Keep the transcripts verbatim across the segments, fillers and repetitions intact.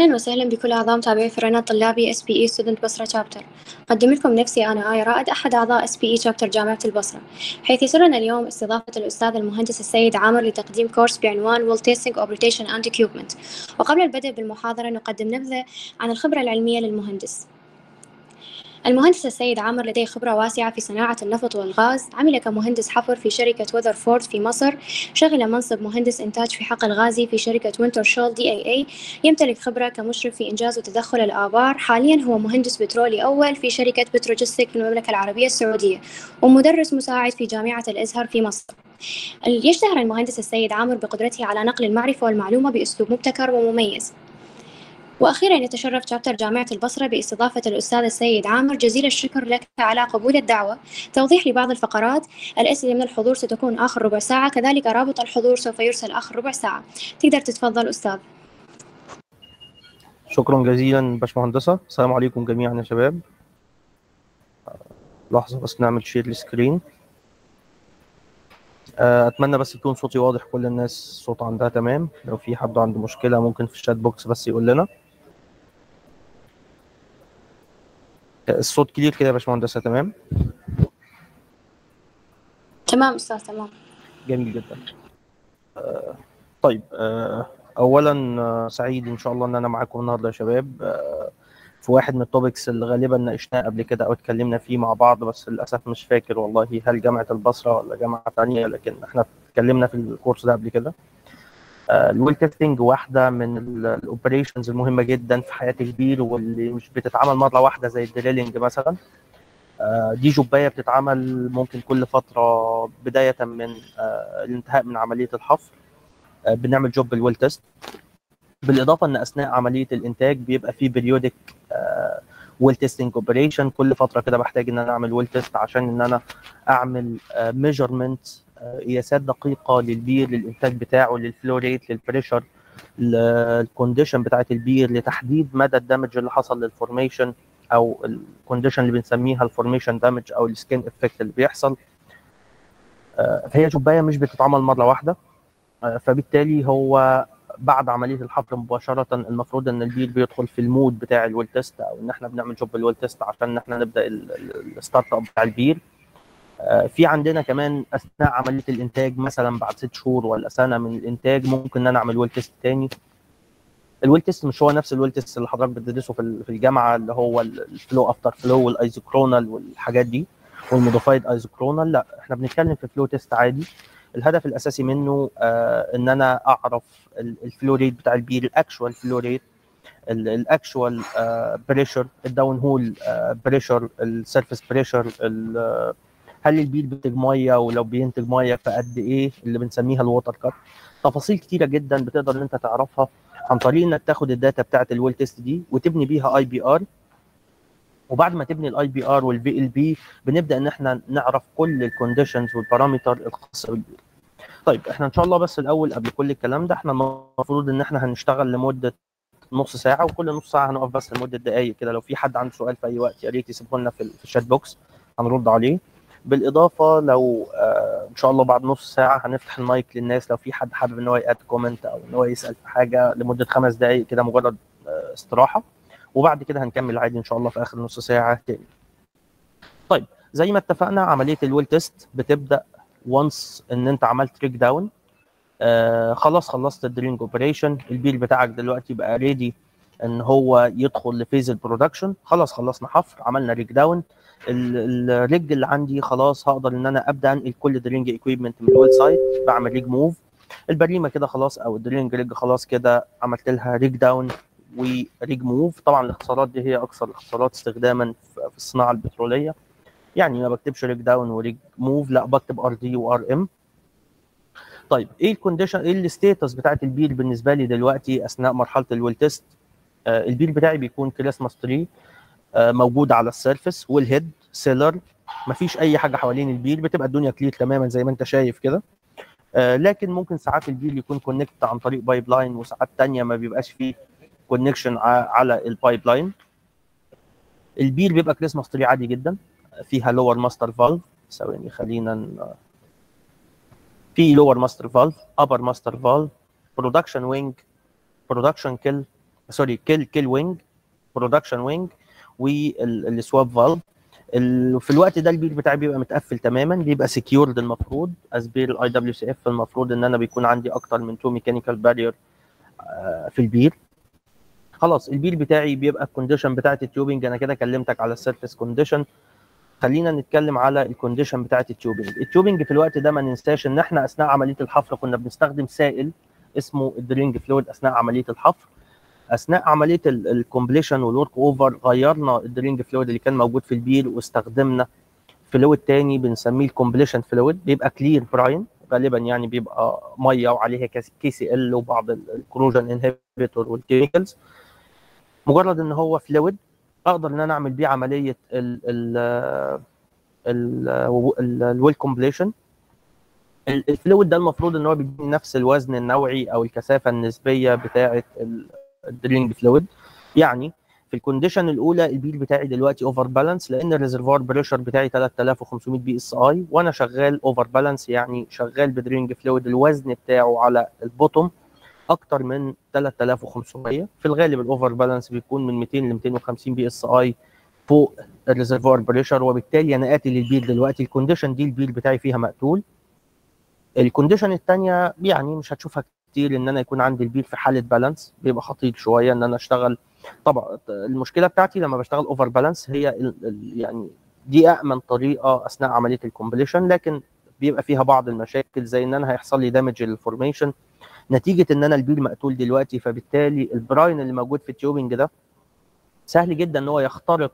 أهلا وسهلا بكل أعضاء متابعي فريق طلابي إس بي إي ستودنت بصرة شابتر. أقدم لكم نفسي أنا آية رائد، أحد أعضاء إس بي إي شابتر جامعة البصرة، حيث يسرنا اليوم استضافة الأستاذ المهندس السيد عامر لتقديم كورس بعنوان Well Testing Operation and Equipment. وقبل البدء بالمحاضرة نقدم نبذة عن الخبرة العلمية للمهندس. المهندس السيد عامر لديه خبرة واسعة في صناعة النفط والغاز. عمل كمهندس حفر في شركة وذرفورد في مصر. شغل منصب مهندس إنتاج في حقل غازي في شركة وينتر شول دي اي اي. يمتلك خبرة كمشرف في إنجاز وتدخل الآبار. حاليا هو مهندس بترولي أول في شركة بتروجستيك في المملكة العربية السعودية، ومدرس مساعد في جامعة الأزهر في مصر. يشتهر المهندس السيد عامر بقدرته على نقل المعرفة والمعلومة بأسلوب مبتكر ومميز. وأخيرا يتشرف شابتر جامعة البصرة باستضافة الأستاذ السيد عامر. جزيل الشكر لك على قبول الدعوة. توضيح لبعض الفقرات: الأسئلة من الحضور ستكون آخر ربع ساعة، كذلك رابط الحضور سوف يرسل آخر ربع ساعة. تقدر تتفضل أستاذ. شكرا جزيلا باشمهندسة. السلام عليكم جميعا يا شباب. لحظة بس نعمل شير للسكرين. أتمنى بس يكون صوتي واضح، كل الناس صوت عندها تمام. لو في حد عنده مشكلة ممكن في الشات بوكس بس يقول لنا. الصوت كلير كده يا باشمهندسة؟ تمام تمام أستاذ، تمام. جميل جدا. آه طيب آه أولا آه سعيد إن شاء الله إن أنا معاكم النهاردة يا شباب، آه في واحد من التوبكس اللي غالبا ناقشناه قبل كده أو اتكلمنا فيه مع بعض، بس للأسف مش فاكر والله هل جامعة البصرة ولا جامعة تانية، لكن احنا اتكلمنا في الكورس ده قبل كده. الويل تيستنج واحده من الاوبريشنز المهمه جدا في حياه البير، واللي مش بتتعمل مره واحده زي الدريلنج مثلا. دي جوبايه بتتعمل ممكن كل فتره، بدايه من الانتهاء من عمليه الحفر بنعمل جوب الويل تيست. بالاضافه ان اثناء عمليه الانتاج بيبقى في بريودك ويل تيستنج اوبريشن. كل فتره كده بحتاج ان انا اعمل ويل تيست عشان ان انا اعمل ميجرمنت، قياسات دقيقه للبير، للانتاج بتاعه، للفلو ريت، للبريشر، الكونديشن بتاعت البير، لتحديد مدى الدمج اللي حصل للفورميشن او الكونديشن اللي بنسميها الفورميشن دامج او السكين افكت اللي بيحصل. فهي جوبايه مش بتتعمل مره واحده، فبالتالي هو بعد عمليه الحفر مباشره المفروض ان البير بيدخل في المود بتاع الويل تيست، او ان احنا بنعمل جوب الويل تيست عشان ان احنا نبدا الستارت اب بتاع البير. في عندنا كمان اثناء عمليه الانتاج مثلا بعد ست شهور ولا سنه من الانتاج ممكن ان انا اعمل ويل تيست تاني. الويل تيست مش هو نفس الويل تيست اللي حضرتك بتدرسه في الجامعه، اللي هو الفلو افتر فلو والايزوكرونال والحاجات دي والموديفايد ايزوكرونال. لا، احنا بنتكلم في فلو تيست عادي. الهدف الاساسي منه آه ان انا اعرف الفلو ريت بتاع البير، الاكشوال فلو ريت، الاكشوال بريشر، الداون هول بريشر، السيرفيس بريشر، هل البير بينتج ميه، ولو بينتج ميه فقد ايه، اللي بنسميها الووتر كات. تفاصيل كتيره جدا بتقدر ان انت تعرفها عن طريق انك تاخد الداتا بتاعه الويل تيست دي وتبني بيها اي بي ار. وبعد ما تبني الاي بي ار والفي ال بي بنبدا ان احنا نعرف كل الكونديشنز والبارامتر الخاصه بالبير. طيب احنا ان شاء الله بس الاول قبل كل الكلام ده احنا المفروض ان احنا هنشتغل لمده نص ساعه، وكل نص ساعه هنقف بس لمده دقائق كده. لو في حد عنده سؤال في اي وقت يا ريت يسيبه لنا في الشات بوكس هنرد عليه. بالاضافه لو آه ان شاء الله بعد نص ساعه هنفتح المايك للناس، لو في حد حابب ان هو ياد كومنت او ان هو يسال في حاجه لمده خمس دقائق كده مجرد آه استراحه، وبعد كده هنكمل عادي ان شاء الله في اخر نص ساعه تاني. طيب زي ما اتفقنا عمليه الويل تيست بتبدا وانس ان انت عملت تريك داون. آه خلاص خلصت الدرينج اوبريشن، البير بتاعك دلوقتي بقى ريدي ان هو يدخل لفيز البرودكشن. خلاص خلصنا حفر، عملنا ريج داون، الريج اللي عندي خلاص هقدر ان انا ابدا انقل كل درينج اكويبمنت من الويل سايت. بعمل ريج موف، البريمه كده خلاص او الدرينج ريج خلاص كده عملت لها ريج داون وريج موف. طبعا الاختصارات دي هي اكثر الاختصارات استخداما في الصناعه البتروليه، يعني ما بكتبش ريج داون وريج موف، لا بكتب ار دي وار ام. طيب ايه الكونديشن، ايه الستيتس بتاعت البير بالنسبه لي دلوقتي اثناء مرحله الويل تيست؟ آه البير بتاعي بيكون كريسماس تري آه موجود على السيرفس والهيد سيلر، مفيش اي حاجه حوالين البير، بتبقى الدنيا كلير تماما زي ما انت شايف كده. آه لكن ممكن ساعات البير يكون كونكت عن طريق بايب لاين، وساعات ثانيه ما بيبقاش فيه كونكشن على البايب لاين. البير بيبقى كريسماس تري عادي جدا، فيها لور ماستر فالف. ثواني خلينا في لور ماستر فالف، ابر ماستر فالف، برودكشن وينج، برودكشن كيل، سوري كيل كيل وينج، برودكشن وينج، والسواب فالف. في الوقت ده البير بتاعي بيبقى متقفل تماما، بيبقى سكيورد. المفروض از بير الاي دبليو سي اف المفروض ان انا بيكون عندي اكتر من تو ميكانيكال بارير في البير. خلاص البير بتاعي بيبقى الكونديشن بتاعت التيوبنج. انا كده كلمتك على السيرفيس كونديشن، خلينا نتكلم على الكونديشن بتاعت التيوبنج. التيوبنج في الوقت ده ما ننساش ان احنا اثناء عمليه الحفر كنا بنستخدم سائل اسمه الدرينج فلويد اثناء عمليه الحفر. اثناء عمليه الكومبليشن والورك اوفر غيرنا الدرينج فلويد اللي كان موجود في البير واستخدمنا فلويد تاني بنسميه الكومبليشن فلويد، بيبقى كلير براين غالبا، يعني بيبقى ميه وعليها كي سي ال وبعض الكروجن انهبيتور والكيميكالز. مجرد ان هو فلويد اقدر ان انا اعمل بيه عمليه ال ال الويل كومبليشن. الفلويد ده المفروض ان هو بيديني نفس الوزن النوعي او الكثافه النسبيه بتاعه الدرينج فلويد. يعني في الكونديشن الاولى البير بتاعي دلوقتي اوفر بالانس لان الريزرفوار بريشر بتاعي ثلاثة آلاف وخمسمية بي اس اي، وانا شغال اوفر بالانس يعني شغال بدرينج فلويد الوزن بتاعه على البوتوم اكتر من ثلاثة آلاف وخمسمية. في الغالب الاوفر بالانس بيكون من مئتين ل مئتين وخمسين بي اس اي فوق الريزرفوار بريشر، وبالتالي انا قاتل البير دلوقتي. الكونديشن دي البير بتاعي فيها مقتول. الكونديشن الثانيه يعني مش هتشوفها كتير، ان انا يكون عندي البير في حاله بالانس، بيبقى خطير شويه ان انا اشتغل. طبعا المشكله بتاعتي لما بشتغل اوفر بالانس هي ال ال يعني دي امن طريقه اثناء عمليه الكومبليشن، لكن بيبقى فيها بعض المشاكل زي ان انا هيحصل لي دامج للفورميشن نتيجه ان انا البير مقتول دلوقتي. فبالتالي البراين اللي موجود في التيوبنج ده سهل جدا ان هو يخترق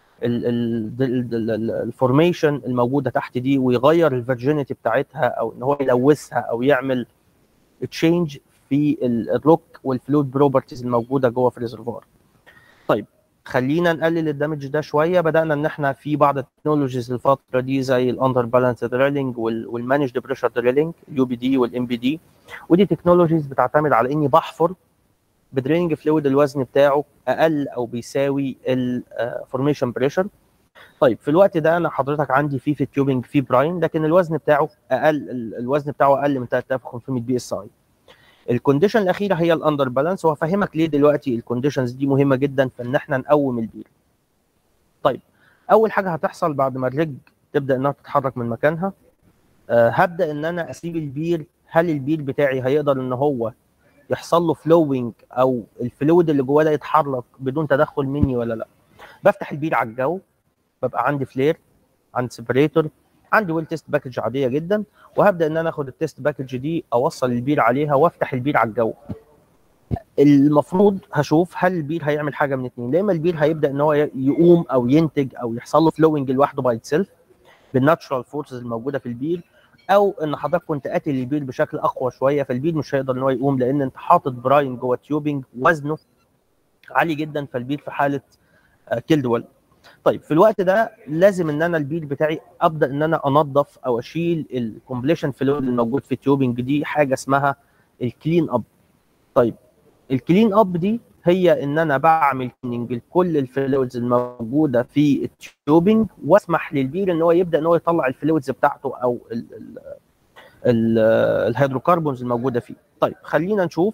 الفورميشن الموجوده تحت دي ويغير الفيرجينيتي بتاعتها، او ان هو يلوثها او يعمل تشينج في الروك والفلويد بروبرتيز الموجوده جوه في الريزرفوار. طيب خلينا نقلل الدمج ده شويه. بدانا ان احنا في بعض التكنولوجيز الفتره دي زي الاندر بالانس دريلنج والمانجد بريشر دريلنج اليو بي دي والام بي دي، ودي تكنولوجيز بتعتمد على اني بحفر بدرينج فلويد الوزن بتاعه اقل او بيساوي الفورميشن بريشر. طيب في الوقت ده انا حضرتك عندي فيه في التيوبنج في براين لكن الوزن بتاعه اقل، الوزن بتاعه اقل من ثلاثة آلاف وخمسمية بي اس اي. الكونديشن الاخيره هي الاندر بالانس، وهفهمك ليه دلوقتي الكونديشنز دي مهمه جدا في ان احنا نقوم البير. طيب اول حاجه هتحصل بعد ما الرج تبدا انها تتحرك من مكانها، أه هبدا ان انا اسيب البير. هل البير بتاعي هيقدر ان هو يحصل له فلوينج او الفلويد اللي جواه ده يتحرك بدون تدخل مني ولا لا؟ بفتح البير على الجو، ببقى عندي فلير، عندي سيبريتور، عندي ويل تيست باكج عاديه جدا، وهبدا ان انا اخد التيست باكج دي اوصل البير عليها وافتح البير على الجو. المفروض هشوف هل البير هيعمل حاجه من اتنين، يا اما البير هيبدا ان هو يقوم او ينتج او يحصل له فلوينج لوحده باي سيلف بالناتشرال فورسز الموجوده في البير، او ان حضرتك كنت قاتل البير بشكل اقوى شويه فالبير مش هيقدر ان هو يقوم لان انت حاطط براين جوه تيوبنج وزنه عالي جدا فالبير في حاله كيلد ويل. طيب في الوقت ده لازم ان انا البير بتاعي ابدا ان انا انظف او اشيل الكومبليشن فلويد الموجود في التيوبنج دي، حاجه اسمها الكلين اب. طيب الكلين اب دي هي ان انا بعمل كليننج لكل الفلويدز الموجوده في التيوبنج واسمح للبير ان هو يبدا ان هو يطلع الفلويدز بتاعته او ال ال ال الهيدروكربونز الموجوده فيه. طيب خلينا نشوف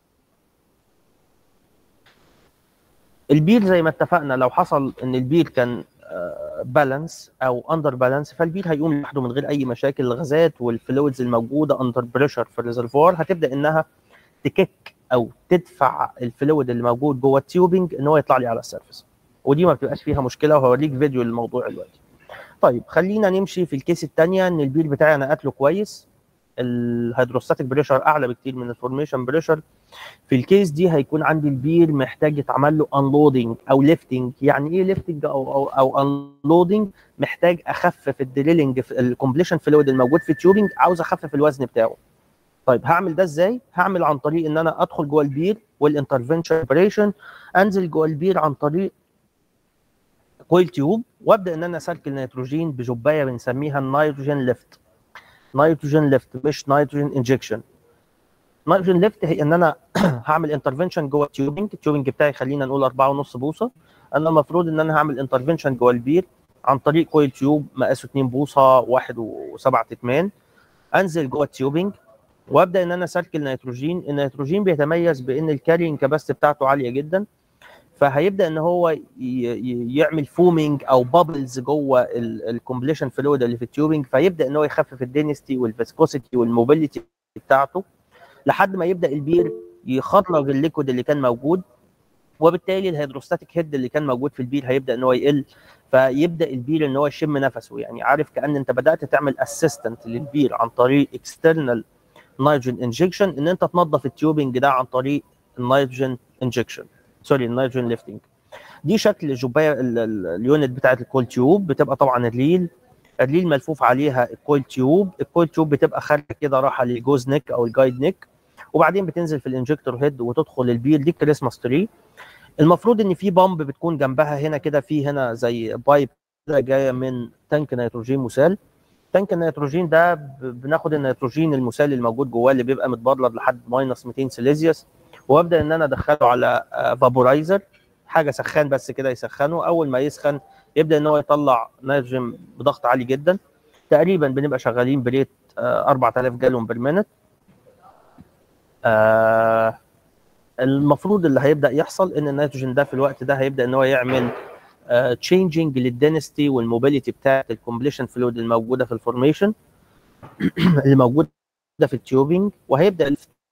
البير. زي ما اتفقنا لو حصل ان البير كان بالانس او اندر بالانس فالبير هيقوم لوحده من غير اي مشاكل. الغازات والفلويدز الموجوده اندر بريشر في الريزرفوار هتبدا انها تكك او تدفع الفلويد اللي موجود جوه التيوبنج ان هو يطلع لي على السيرفيس، ودي ما بتبقاش فيها مشكله وهوريك فيديو للموضوع دلوقتي. طيب خلينا نمشي في الكيس الثانيه ان البير بتاعي انا قاتله كويس، الهيدروستاتيك بريشر اعلى بكتير من الفورميشن بريشر. في الكيس دي هيكون عندي البير محتاج يتعمل له انلودنج او ليفتنج. يعني ايه ليفتنج او او او انلودنج؟ محتاج اخفف الدريلنج الكومبليشن فلويد الموجود في التيوبنج، عاوز اخفف الوزن بتاعه. طيب هعمل ده ازاي؟ هعمل عن طريق ان انا ادخل جوه البير والانترفنشن اوبريشن، انزل جوه البير عن طريق كويل تيوب وابدا ان انا اسلك النيتروجين بجبايه بنسميها النيتروجين ليفت. نيتروجين ليفت مش نيتروجين انجكشن. نيتروجين ليفت هي ان انا هعمل انترفنشن جوه التيوبنج، التيوبنج بتاعي خلينا نقول أربعة ونص بوصه. انا المفروض ان انا هعمل انترفنشن جوه البير عن طريق كويل تيوب مقاسه اتنين بوصه واحد وسبعة تتمان. انزل جوه التيوبنج وابدا ان انا اسركل نيتروجين. النيتروجين بيتميز بان الكارينج كاباسيتي بتاعته عاليه جدا، فهيبدا ان هو يعمل فومينج او بابلز جوه الكومبليشن فلويد اللي في التيوبنج، فيبدا ان هو يخفف الدينستي والفيسكوسيتي والموبيليتي بتاعته لحد ما يبدا البير يخرج الليكويد اللي كان موجود، وبالتالي الهيدروستاتيك هيد اللي كان موجود في البير هيبدا ان هو يقل، فيبدا البير ان هو يشم نفسه. يعني عارف كأن انت بدات تعمل اسيستنت للبير عن طريق اكسترنال نيتروجين انجكشن، ان انت تنظف التيوبنج ده عن طريق النيتروجين انجكشن سوري النيتروجين ليفتنج. دي شكل الجوبايه اليونت بتاعت الكول تيوب. بتبقى طبعا الريل الريل ملفوف عليها الكول تيوب. الكول تيوب بتبقى خارجه كده رايحه للجوز نيك او الجايد نيك، وبعدين بتنزل في الانجكتور هيد وتدخل البير. دي كريسماس تري. المفروض ان في بامب بتكون جنبها هنا كده، في هنا زي بايب كده جايه من تانك نيتروجين مسال. تانك النيتروجين ده بناخد النيتروجين المسال الموجود جواه اللي بيبقى متبرد لحد ماينس مئتين سيليزيوس، وابدا ان انا ادخله على فابورايزر، حاجه سخان بس كده يسخنه. اول ما يسخن يبدا ان هو يطلع نيتروجين بضغط عالي جدا، تقريبا بنبقى شغالين بريت أربعة آلاف جالون بير مينت. آه المفروض اللي هيبدا يحصل ان النيتروجين ده في الوقت ده هيبدا ان هو يعمل تشينجينج للدنستي والموبيليتي بتاعت الكومبليشن فلويد الموجوده في الفورميشن اللي موجوده في التيوبنج، وهيبدا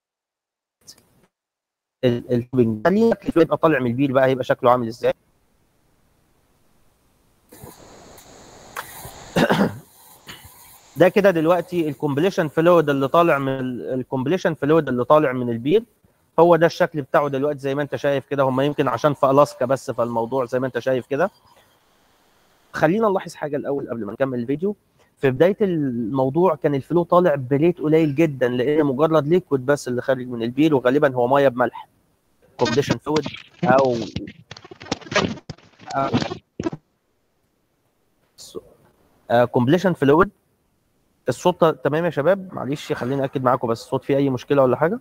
التيوبنج خلينا يبقى طالع من البير بقى هيبقى شكله عامل ازاي. ده كده دلوقتي الكومبليشن فلويد اللي طالع من الكومبليشن فلويد اللي طالع من البير، هو ده الشكل بتاعه دلوقتي زي ما انت شايف كده. هم يمكن عشان في الاسكا بس فالموضوع زي ما انت شايف كده. خلينا نلاحظ حاجه الاول قبل ما نكمل الفيديو. في بدايه الموضوع كان الفلو طالع بريت قليل جدا، لان مجرد ليكويد بس اللي خارج من البير، وغالبا هو ميه بملح كومبليشن فلويد او كومبليشن فلويد. الصوت تمام يا شباب؟ معلش خليني اكد معاكم بس الصوت فيه اي مشكله ولا حاجه؟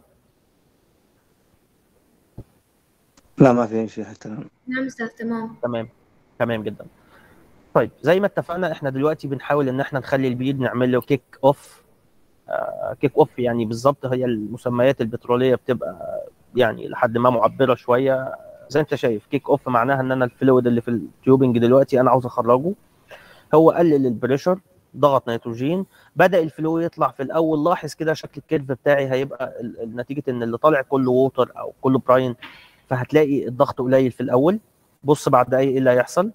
لا ما في اي شيء حتى الان. نعم استاذ تمام. تمام تمام جدا. طيب زي ما اتفقنا احنا دلوقتي بنحاول ان احنا نخلي البير نعمل له كيك اوف. آه كيك اوف يعني بالظبط هي المسميات البتروليه بتبقى يعني لحد ما معبره شويه. زي انت شايف كيك اوف معناها ان انا الفلويد اللي في التيوبنج دلوقتي انا عاوز اخرجه. هو قلل البريشر، ضغط نيتروجين، بدا الفلو يطلع. في الاول لاحظ كده شكل الكيرف بتاعي هيبقى نتيجه ان اللي طالع كله ووتر او كله براين، فهتلاقي الضغط قليل في الاول. بص بعد دقايق ايه اللي هيحصل.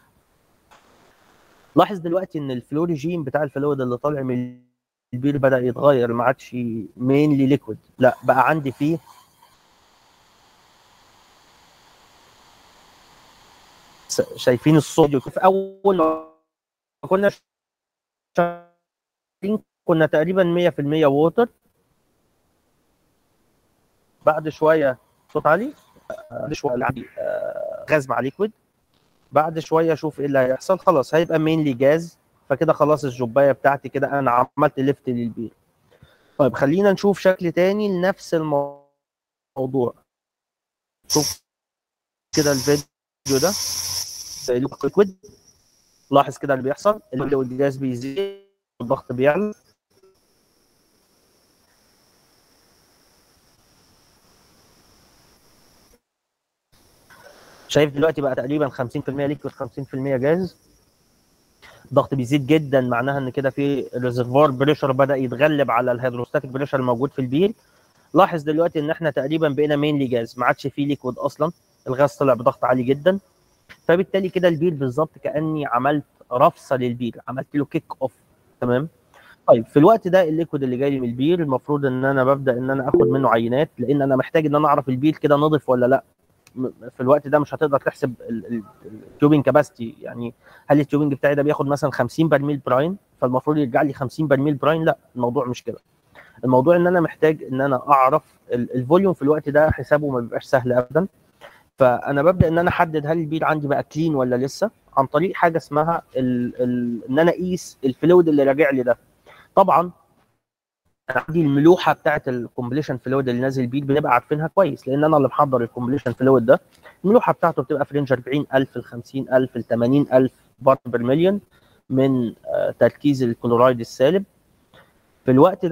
لاحظ دلوقتي ان الفلو ريجيم بتاع الفلويد اللي طالع من البير بدا يتغير، ما عادش مينلي ليكويد، لا بقى عندي فيه شايفين الصوت. في اول ما كنا كنا تقريبا مية في المية ووتر، بعد شويه صوت عالي، بعد شويه عندي غاز مع ليكويد، بعد شويه اشوف ايه اللي هيحصل. خلاص هيبقى مينلي جاز، فكده خلاص الجوبايه بتاعتي كده انا عملت ليفت للبير. طيب خلينا نشوف شكل تاني لنفس الموضوع. شوف كده الفيديو ده ليكويد، لاحظ كده اللي بيحصل، الجاز بيزيد والضغط بيعلى. شايف دلوقتي بقى تقريبا خمسين في المية ليكويد خمسين في المية جاز. الضغط بيزيد جدا، معناها ان كده في ريزرفوار بريشر بدا يتغلب على الهيدروستاتيك بريشر الموجود في البير. لاحظ دلوقتي ان احنا تقريبا بقينا مينلي جاز، ما عادش فيه ليكويد اصلا، الغاز طلع بضغط عالي جدا. فبالتالي كده البير بالظبط كاني عملت رفصه للبير، عملت له كيك اوف. تمام. طيب في الوقت ده الليكويد اللي جاي من البير المفروض ان انا ببدا ان انا اخد منه عينات، لان انا محتاج ان انا اعرف البير كده نضف ولا لا. في الوقت ده مش هتقدر تحسب التيوبنج كاباسيتي، يعني هل التيوبنج بتاعي ده بياخد مثلا خمسين برميل براين فالمفروض يرجع لي خمسين برميل براين؟ لا، الموضوع مش كده. الموضوع ان انا محتاج ان انا اعرف الفوليوم في الوقت ده، حسابه ما بيبقاش سهل ابدا. فانا ببدا ان انا احدد هل البير عندي بقى كلين ولا لسه، عن طريق حاجه اسمها ال ال ان انا اقيس الفلويد اللي راجع لي ده. طبعا انا عندي الملوحه بتاعه الكومبليشن فلويد اللي نازل بير بنبقى عارفينها كويس، لان انا اللي محضر الكومبليشن فلويد ده. الملوحه بتاعته بتبقى في رينج أربعين ألف ل خمسين ألف ل ثمانين ألف بارت بير مليون من تركيز الكلورايد السالب. في الوقت ده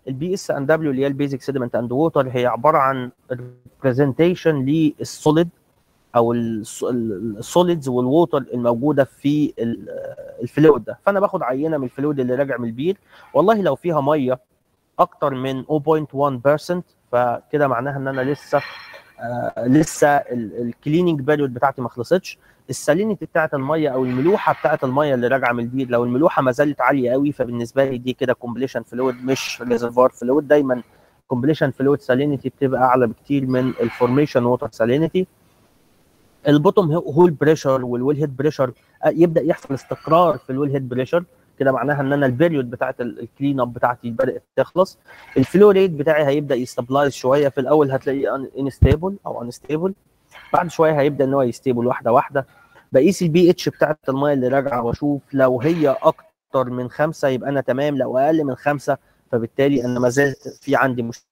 البي اس ان دبليو اللي هي البيزك سيدمنت اند ووتر هي عباره عن ريبريزنتيشن للسوليد او السوليدز والووتر الموجوده في الفلويد ده. فانا باخد عينه من الفلويد اللي راجع من البير، والله لو فيها ميه اكتر من صفر فاصلة واحد بالمية فكده معناها ان انا لسه آه لسه الكليننج بيريود بتاعتي ما خلصتش. السالينيتي بتاعت الميه او الملوحه بتاعت الميه اللي راجعه من البير، لو الملوحه ما زالت عاليه قوي فبالنسبه لي دي كده كومبليشن فلويد مش ريزرفوار فلويد. دايما كومبليشن فلويد سالينيتي بتبقى اعلى بكتير من الفورميشن ووتر سالينيتي. البوتوم هول بريشر والويل هيد بريشر يبدا يحصل استقرار في الويل هيد بريشر، كده معناها ان انا البيريود بتاعت الكلين اب بتاعتي بدات تخلص. الفلو ريت بتاعي هيبدا يستابلايز شويه، في الاول هتلاقيه انستابل او انستابل، بعد شويه هيبدا ان هو يستيبل واحده واحده. بقيس البي اتش بتاعت الميه اللي راجعه واشوف لو هي اكتر من خمسه يبقى انا تمام، لو اقل من خمسه فبالتالي انا ما زلت في عندي مشكله.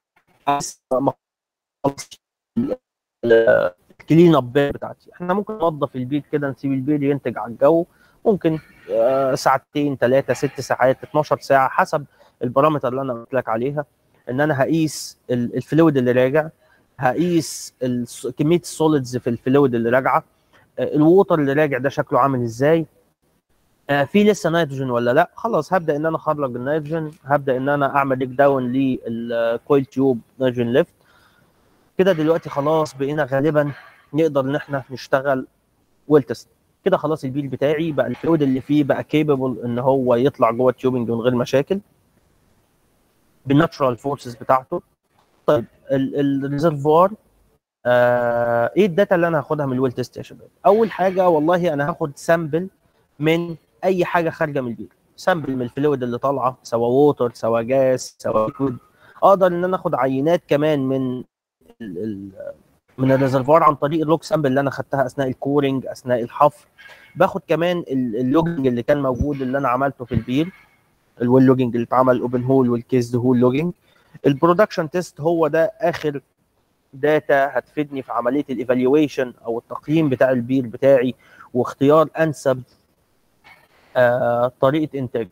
الكلين اب بتاعتي احنا ممكن ننظف البيت كده، نسيب البيت ينتج على الجو ممكن آه ساعتين ثلاثه ست ساعات اتناشر ساعه حسب البارامتر اللي انا قلت لك عليها. ان انا هقيس الفلويد اللي راجع، هقيس كميه السوليدز في الفلويد اللي راجعه، آه الووتر اللي راجع ده شكله عامل ازاي، آه في لسه نيتروجين ولا لا. خلاص هبدا ان انا اخرج النيتروجين، هبدا ان انا اعمل ريك داون للكويل تيوب نيتروجين ليفت. كده دلوقتي خلاص بقينا غالبا نقدر ان احنا نشتغل ويل تيست. كده خلاص البيل بتاعي بقى الفلويد اللي فيه بقى كيبل ان هو يطلع جوه التيوبنج من غير مشاكل بالناتشرال فورسز بتاعته. طيب الريزرفوار آه ايه الداتا اللي انا هاخدها من الويل تيست يا شباب؟ اول حاجه والله انا هاخد سامبل من اي حاجه خارجه من البيل، سامبل من الفلويد اللي طالعه سواء ووتر سواء جاز سواء ليكويد. اقدر ان انا اخد عينات كمان من ال ال من الريزرفوار عن طريق اللوج سامبل اللي انا خدتها اثناء الكورنج اثناء الحفر. باخد كمان اللوجنج اللي كان موجود اللي انا عملته في البير، الويل لوجنج اللي اتعمل اوبن هول والكيسد هول لوجنج. البرودكشن تيست هو ده اخر داتا هتفيدني في عمليه الايفالويشن او التقييم بتاع البير بتاعي واختيار انسب آه طريقه انتاج.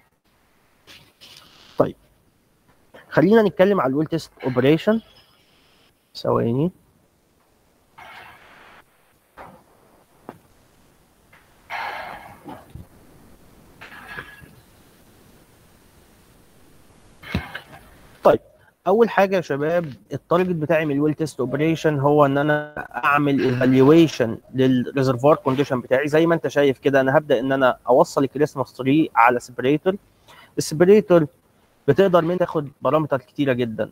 طيب خلينا نتكلم على الويل تيست اوبريشن. ثواني. طيب اول حاجه يا شباب التارجت بتاعي من الويل تيست اوبريشن هو ان انا اعمل ايفالويشن للريزرفوار كونديشن بتاعي. زي ما انت شايف كده انا هبدا ان انا اوصل الكريسماس تري على سيبريتور. السيبريتور بتقدر من تاخد بارامتر كتيره جدا،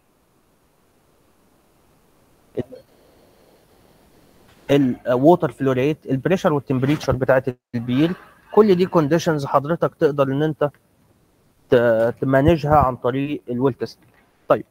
الووتر فلو ريت، البريشر والتمبريتشر بتاعت البير، كل دي كونديشنز حضرتك تقدر ان انت تمانجها عن طريق الويل تيست. طيب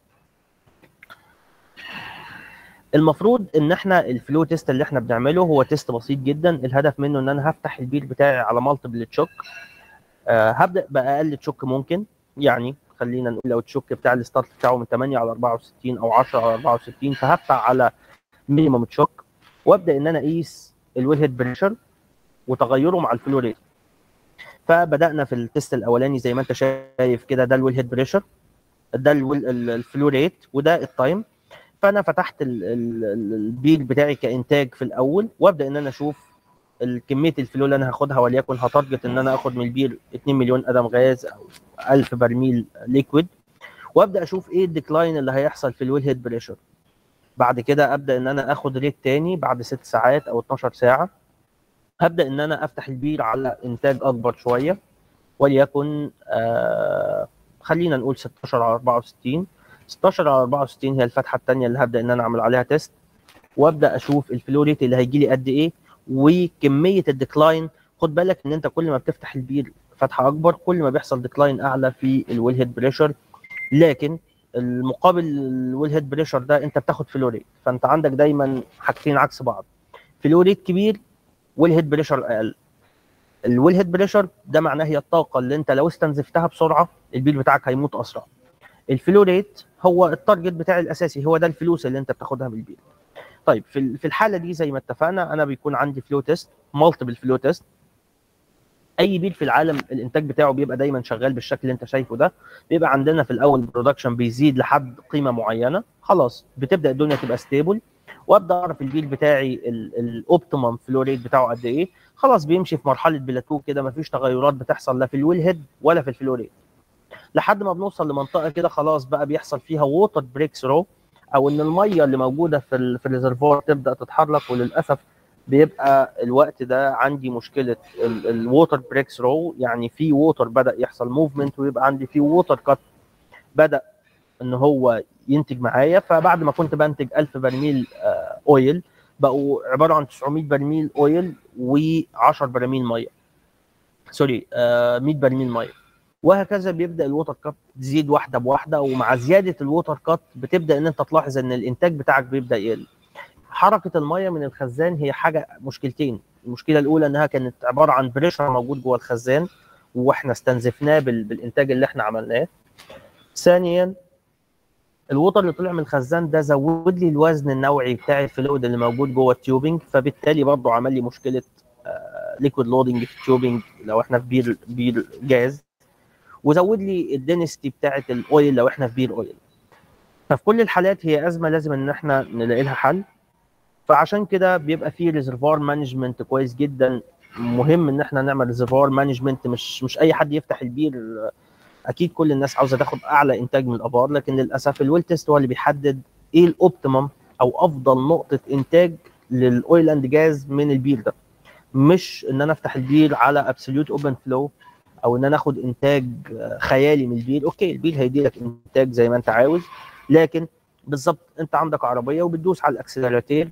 المفروض ان احنا الفلو تيست اللي احنا بنعمله هو تيست بسيط جدا، الهدف منه ان انا هفتح البير بتاعي على مالتيبل تشوك. أه هبدا باقل تشوك ممكن، يعني خلينا نقول لو التشوك بتاع الستارت بتاعه من تمانية على اربعة وستين او عشرة على اربعة وستين فهفتح على مينيمم تشوك وابدا ان انا اقيس الويل هيد بريشر وتغيره مع الفلو ريت. فبدانا في التيست الاولاني زي ما انت شايف كده، ده الويل هيد بريشر، ده الفلو ريت، وده التايم. فانا فتحت البير بتاعي كانتاج في الاول وابدا ان انا اشوف كميه الفلو اللي انا هاخدها، وليكن هتارجت ان انا اخد من البير اتنين مليون قدم غاز او الف برميل ليكويد، وابدا اشوف ايه الديكلاين اللي هيحصل في الويل هيد بريشر. بعد كده ابدا ان انا اخد ريت تاني بعد ست ساعات او اتناشر ساعه، هبدا ان انا افتح البير على انتاج اكبر شويه، وليكن آه خلينا نقول ستاشر على اربعة وستين. ستاشر على اربعة وستين هي الفتحه الثانيه اللي هبدا ان انا اعمل عليها تيست، وابدا اشوف الفلو ريت اللي هيجي لي قد ايه وكميه الديكلاين. خد بالك ان انت كل ما بتفتح البير فتحه اكبر كل ما بيحصل ديكلاين اعلى في الويل هيد بريشر، لكن المقابل الويل هيد بريشر ده انت بتاخد فلو ريت، فانت عندك دايما حاجتين عكس بعض، فلو ريت كبير ويل هيد بريشر اقل. الويل هيد بريشر ده معناه هي الطاقه اللي انت لو استنزفتها بسرعه البير بتاعك هيموت اسرع. الفلو ريت هو التارجت بتاعي الاساسي، هو ده الفلوس اللي انت بتاخدها من البير. طيب في في الحاله دي زي ما اتفقنا انا بيكون عندي فلو تيست، مالتيبل فلو تيست. اي بير في العالم الانتاج بتاعه بيبقى دايما شغال بالشكل اللي انت شايفه ده. بيبقى عندنا في الاول البرودكشن بيزيد لحد قيمه معينه، خلاص بتبدا الدنيا تبقى ستيبل، وابدا اعرف البير بتاعي الاوبتيمم فلو ريت بتاعه قد ايه. خلاص بيمشي في مرحله بلاتو كده، مفيش تغيرات بتحصل لا في الويل هيد ولا في الفلو ريت، لحد ما بنوصل لمنطقه كده خلاص بقى بيحصل فيها ووتر بريك ثرو، او ان الميه اللي موجوده في ال في الريزرفوار تبدا تتحرك. وللاسف بيبقى الوقت ده عندي مشكله الووتر بريك ثرو، يعني في ووتر بدا يحصل موفمنت، ويبقى عندي في ووتر كات بدا ان هو ينتج معايا. فبعد ما كنت بنتج ألف برميل اويل بقوا عباره عن تسعمية برميل اويل و10 براميل ميه، سوري مية برميل ميه، وهكذا. بيبدا الووتر كات تزيد واحده بواحده، ومع زياده الووتر كات بتبدا ان انت تلاحظ ان الانتاج بتاعك بيبدا يقل. حركه الميه من الخزان هي حاجه مشكلتين. المشكله الاولى انها كانت عباره عن بريشر موجود جوه الخزان واحنا استنزفناه بالانتاج اللي احنا عملناه. ثانيا الووتر اللي طلع من الخزان ده زود لي الوزن النوعي بتاع الفلويد اللي موجود جوه التيوبنج، فبالتالي برضه عمل لي مشكله ليكويد لودنج في التيوبنج لو احنا في بير بير جاز، وزود لي الدنسيتي بتاعه الاويل لو احنا في بير اويل. ففي كل الحالات هي ازمه لازم ان احنا نلاقي لها حل. فعشان كده بيبقى في ريزرفوار مانجمنت كويس جدا. مهم ان احنا نعمل ريزرفوار مانجمنت، مش مش اي حد يفتح البير. اكيد كل الناس عاوزه تاخد اعلى انتاج من الابار، لكن للاسف الويل تيست هو اللي بيحدد ايه الاوبتيمم او افضل نقطه انتاج للاويل اند جاز من البير ده. مش ان انا افتح البير على ابسوليوت اوبن فلو، او ان انا اخد انتاج خيالي من البير. اوكي البير هيدي لك انتاج زي ما انت عاوز، لكن بالظبط انت عندك عربيه وبتدوس على الاكسلراتير،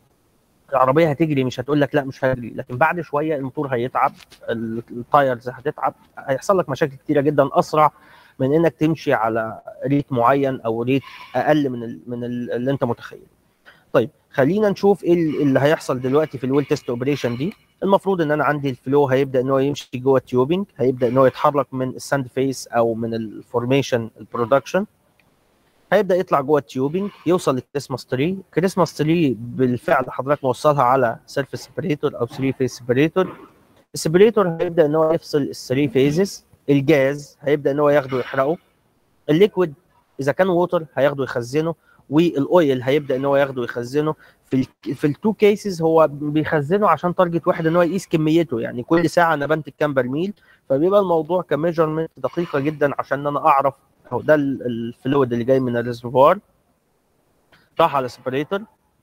العربيه هتجري مش هتقول لك لا مش هجري، لكن بعد شويه الموتور هيتعب، التايرز هتتعب، هيحصل لك مشاكل كتيره جدا اسرع من انك تمشي على ريت معين او ريت اقل من ال من ال اللي انت متخيل. طيب خلينا نشوف ايه اللي هيحصل دلوقتي في الويل تيست اوبريشن دي. المفروض ان انا عندي الفلو هيبدا ان هو يمشي جوه التيوبنج، هيبدا ان هو يتحرك من الساند فيس او من الفورميشن البرودكشن، هيبدا يطلع جوه التيوبنج يوصل للكريسماس تري. كريسماس تري بالفعل حضرتك موصلها على سيرفيس سيبريتور او ثري فيز سيبريتور. السيبريتور هيبدا ان هو يفصل الثري فيزز. الجاز هيبدا ان هو ياخده يحرقه، الليكويد اذا كان ووتر هياخده يخزنه، والاويل هيبدا ان هو ياخده يخزنه. في ال في التو كيسز هو بيخزنه عشان تارجت واحد ان هو يقيس كميته، يعني كل ساعه انا بنتج كام برميل، فبيبقى الموضوع كميجرمنت دقيقه جدا عشان انا اعرف اهو ده الفلويد اللي جاي من الريزرفوار راح على السيبريتور.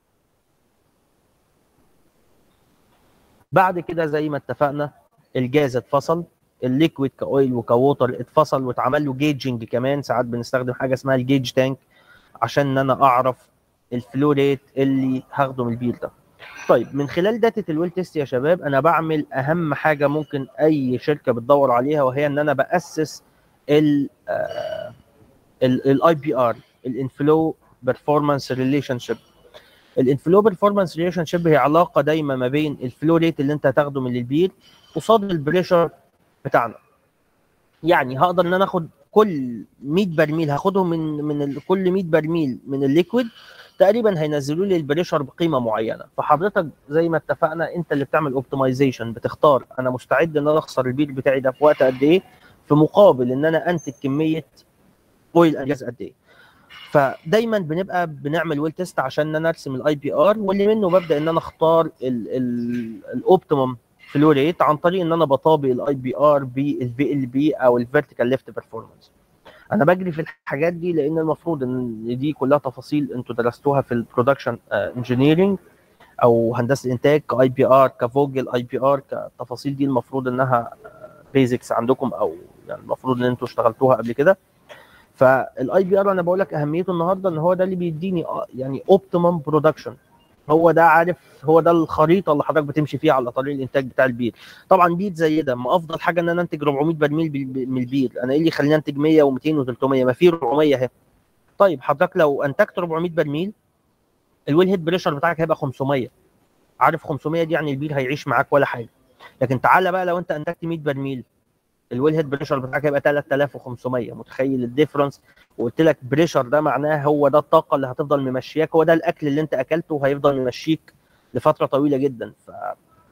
بعد كده زي ما اتفقنا الجاز اتفصل، الليكويد كاويل وكووتر اتفصل واتعمل له جيجنج كمان. ساعات بنستخدم حاجه اسمها الجيج تانك عشان ان انا اعرف الفلو ريت اللي هاخده من البير ده. طيب من خلال داتا الويل تيست يا شباب انا بعمل اهم حاجه ممكن اي شركه بتدور عليها، وهي ان انا باسس ال الاي بي ار، الانفلو بيرفورمانس ريليشن شيب. الانفلو بيرفورمانس ريليشن شيب هي علاقه دايما ما بين الفلو ريت اللي انت هتاخده من البير قصاد البريشر بتاعنا. يعني هقدر ان انا اخد كل مية برميل هاخدهم من من كل مية برميل من الليكويد تقريبا هينزلوا لي البريشر بقيمه معينه. فحضرتك زي ما اتفقنا انت اللي بتعمل اوبتمايزيشن، بتختار انا مستعد ان انا اخسر البير بتاعي ده في وقت قد ايه في مقابل ان انا انتج كميه اويل انجاز قد ايه. فدايما بنبقى بنعمل ويل تيست عشان ان انا ارسم الاي بي ار، واللي منه ببدا ان انا اختار الاوبتيمم فلو ريت عن طريق ان انا بطابق الاي بي ار بالفي ال بي او الفيرتيكال ليفت بيرفورمانس. انا بجري في الحاجات دي لان المفروض ان دي كلها تفاصيل انتوا درستوها في البرودكشن انجينيرنج او هندسه الانتاج كاي بي ار كفوجل اي بي ار، كالتفاصيل دي المفروض انها بيزكس عندكم او يعني المفروض ان انتوا اشتغلتوها قبل كده. فالاي بي ار انا بقول لك اهميته النهارده ان هو ده اللي بيديني يعني اوبتيمم برودكشن، هو ده عارف هو ده الخريطه اللي حضرتك بتمشي فيها على طريق الانتاج بتاع البير. طبعا بير زي ده ما افضل حاجه ان انا انتج أربعمية برميل من البير، انا ايه اللي يخليني انتج مية ومئتين وثلاثمية؟ ما في أربعمية اهي. طيب حضرتك لو انتجت أربعمية برميل الويل هيد بريشر بتاعك هيبقى خمسمية، عارف خمسمية دي يعني البير هيعيش معاك ولا حاجه. لكن تعالى بقى لو انت انتجت مية برميل الويل هيد بريشر بتاعك هيبقى تلاتة آلاف وخمسمية، متخيل الديفرنس؟ وقلت لك بريشر ده معناه هو ده الطاقه اللي هتفضل ممشياك، هو ده الاكل اللي انت اكلته وهيفضل ممشيك لفتره طويله جدا.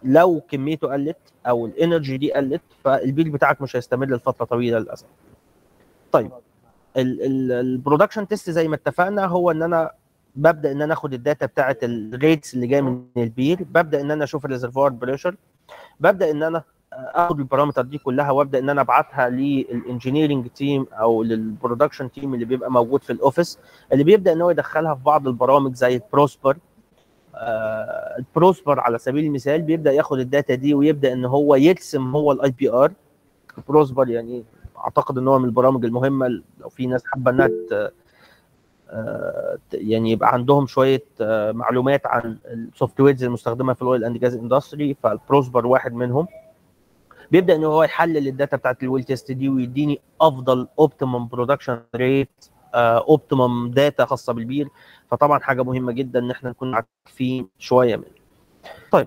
لو كميته قلت او الانرجي دي قلت فالبير بتاعك مش هيستمر لفتره طويله للاسف. طيب البرودكشن تيست زي ما اتفقنا هو ان انا ببدا ان انا اخد الداتا بتاعه الريتس اللي جايه من البير، ببدا ان انا اشوف الريزرفوار بريشر، ببدا ان انا اخد البارامتر دي كلها وابدا ان انا ابعتها للانجينيرنج تيم او للبرودكشن تيم اللي بيبقى موجود في الاوفيس، اللي بيبدا ان هو يدخلها في بعض البرامج زي البروسبر. آه البروسبر على سبيل المثال بيبدا ياخد الداتا دي ويبدا ان هو يرسم هو الاي بي ار. البروسبر يعني اعتقد ان هو من البرامج المهمه لو في ناس حابه انها آه يعني يبقى عندهم شويه آه معلومات عن السوفت ويرز المستخدمه في الاويل اند جاز اندستري، فالبروسبر واحد منهم. بيبدا ان هو يحلل الداتا بتاعت الويل تيست دي ويديني افضل اوبتيمم برودكشن ريت، اوبتيمم داتا خاصه بالبير، فطبعا حاجه مهمه جدا ان احنا نكون عارفين شويه منه. طيب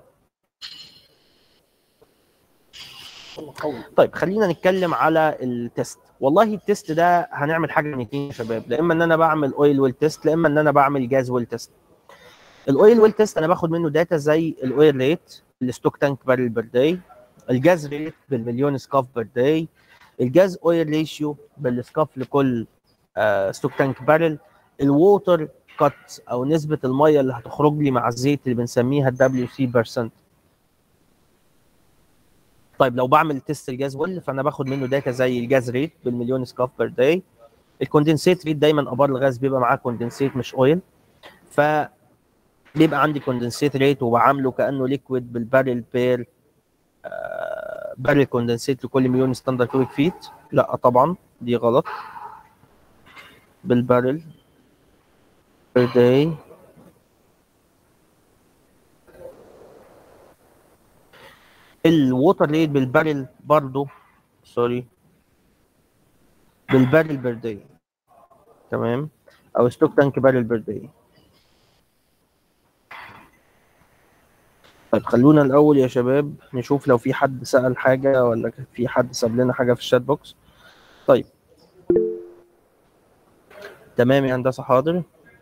طيب خلينا نتكلم على التيست. والله التيست ده هنعمل حاجه من اتنين يا شباب، لا اما ان انا بعمل اويل ويل تيست، لا اما ان انا بعمل جاز ويل تيست. الاويل ويل تيست انا باخد منه داتا زي الاويل ريت، الستوك تانك بارل بير داي، الجاز ريت بالمليون سكاف بير داي، الجاز اويل ريشيو بالسكاف لكل آه ستوك تانك بارل، الووتر كات او نسبه الميه اللي هتخرج لي مع الزيت اللي بنسميها الدبليو سي بيرسنت. طيب لو بعمل تيست الجاز ويل فانا باخد منه داتا زي الجاز ريت بالمليون سكاف بير داي، الكوندنسيت ريت دايما ابار الغاز بيبقى معاه كوندنسيت مش اويل، ف بيبقى عندي كوندنسيت ريت وبعامله كانه ليكويد بالبارل بير آه بارل كوندنسيت لكل مليون ستاندرد كوبيك فيت. لا طبعا دي غلط، بالبارل بير داي. الووتر ريت بالبارل برضه سوري بالبارل بير داي، تمام، او ستوك تانك بارل بير داي. طيب خلونا الاول يا شباب نشوف لو في حد سأل حاجه ولا في حد ساب لنا حاجه في الشات بوكس. طيب تمام يا هندسه، حاضر.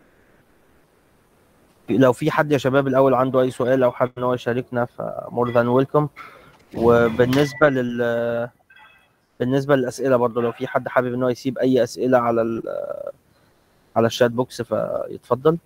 لو في حد يا شباب الاول عنده اي سؤال او حابب ان هو يشاركنا فمور ذان ويلكم. وبالنسبه لل بالنسبه للاسئله برضه لو في حد حابب ان هو يسيب اي اسئله على ال... على الشات بوكس فيتفضل.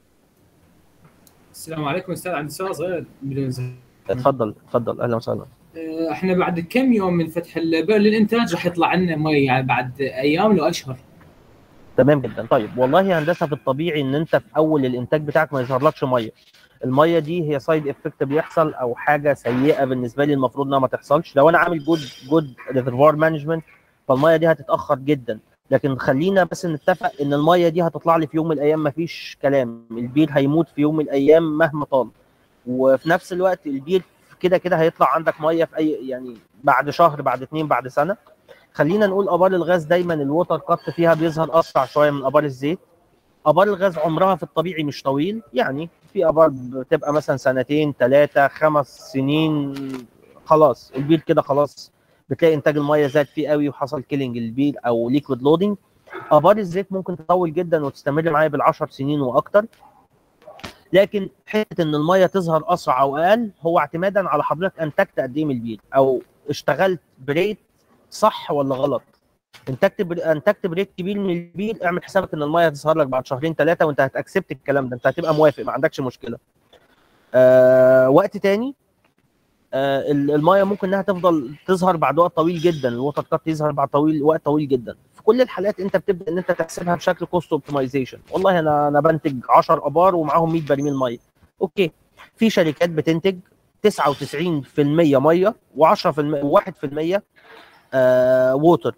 السلام عليكم استاذ، عندي سؤال صغير. اتفضل اتفضل، اهلا وسهلا. احنا بعد كم يوم من فتح البئر للانتاج راح يطلع لنا مي؟ يعني بعد ايام لو اشهر؟ تمام جدا. طيب والله يا هندسه في الطبيعي ان انت في اول الانتاج بتاعك ما يظهرلكش ميه. الميه دي هي سايد افكت بيحصل او حاجه سيئه بالنسبه لي المفروض انها ما تحصلش. لو انا عامل جود جود ريزرفوار مانجمنت فالميه دي هتتاخر جدا، لكن خلينا بس نتفق ان الميه دي هتطلع لي في يوم من الايام، ما فيش كلام، البير هيموت في يوم من الايام مهما طال. وفي نفس الوقت البير كده كده هيطلع عندك ميه في اي يعني بعد شهر بعد اتنين بعد سنه. خلينا نقول ابار الغاز دايما الووتر كات فيها بيظهر اسرع شويه من ابار الزيت. ابار الغاز عمرها في الطبيعي مش طويل، يعني في ابار بتبقى مثلا سنتين ثلاثه خمس سنين خلاص البير كده خلاص بتلاقي انتاج الميه زاد فيه قوي وحصل كيلينج للبير او ليكويد لودنج. ابار الزيت ممكن تطول جدا وتستمر معايا بالعشر سنين واكتر، لكن حته ان الميه تظهر اسرع او اقل هو اعتمادا على حضرتك انتجت قد ايه من البير او اشتغلت بريت صح ولا غلط. انتجت بر... انتجت بريت كبير من البير، اعمل حسابك ان الميه هتظهر لك بعد شهرين ثلاثه وانت هتاكسبت الكلام ده، انت هتبقى موافق ما عندكش مشكله. آه وقت تاني آه الميه ممكن انها تفضل تظهر بعد وقت طويل جدا، الووتر كات يظهر بعد طويل وقت طويل جدا. في كل الحالات انت بتبدا ان انت تحسبها بشكل كوست اوبتمايزيشن. والله انا انا بنتج عشرة ابار ومعاهم مية برميل ميه، اوكي. في شركات بتنتج تسعة وتسعين في المية ميه و10% و1% آه ووتر.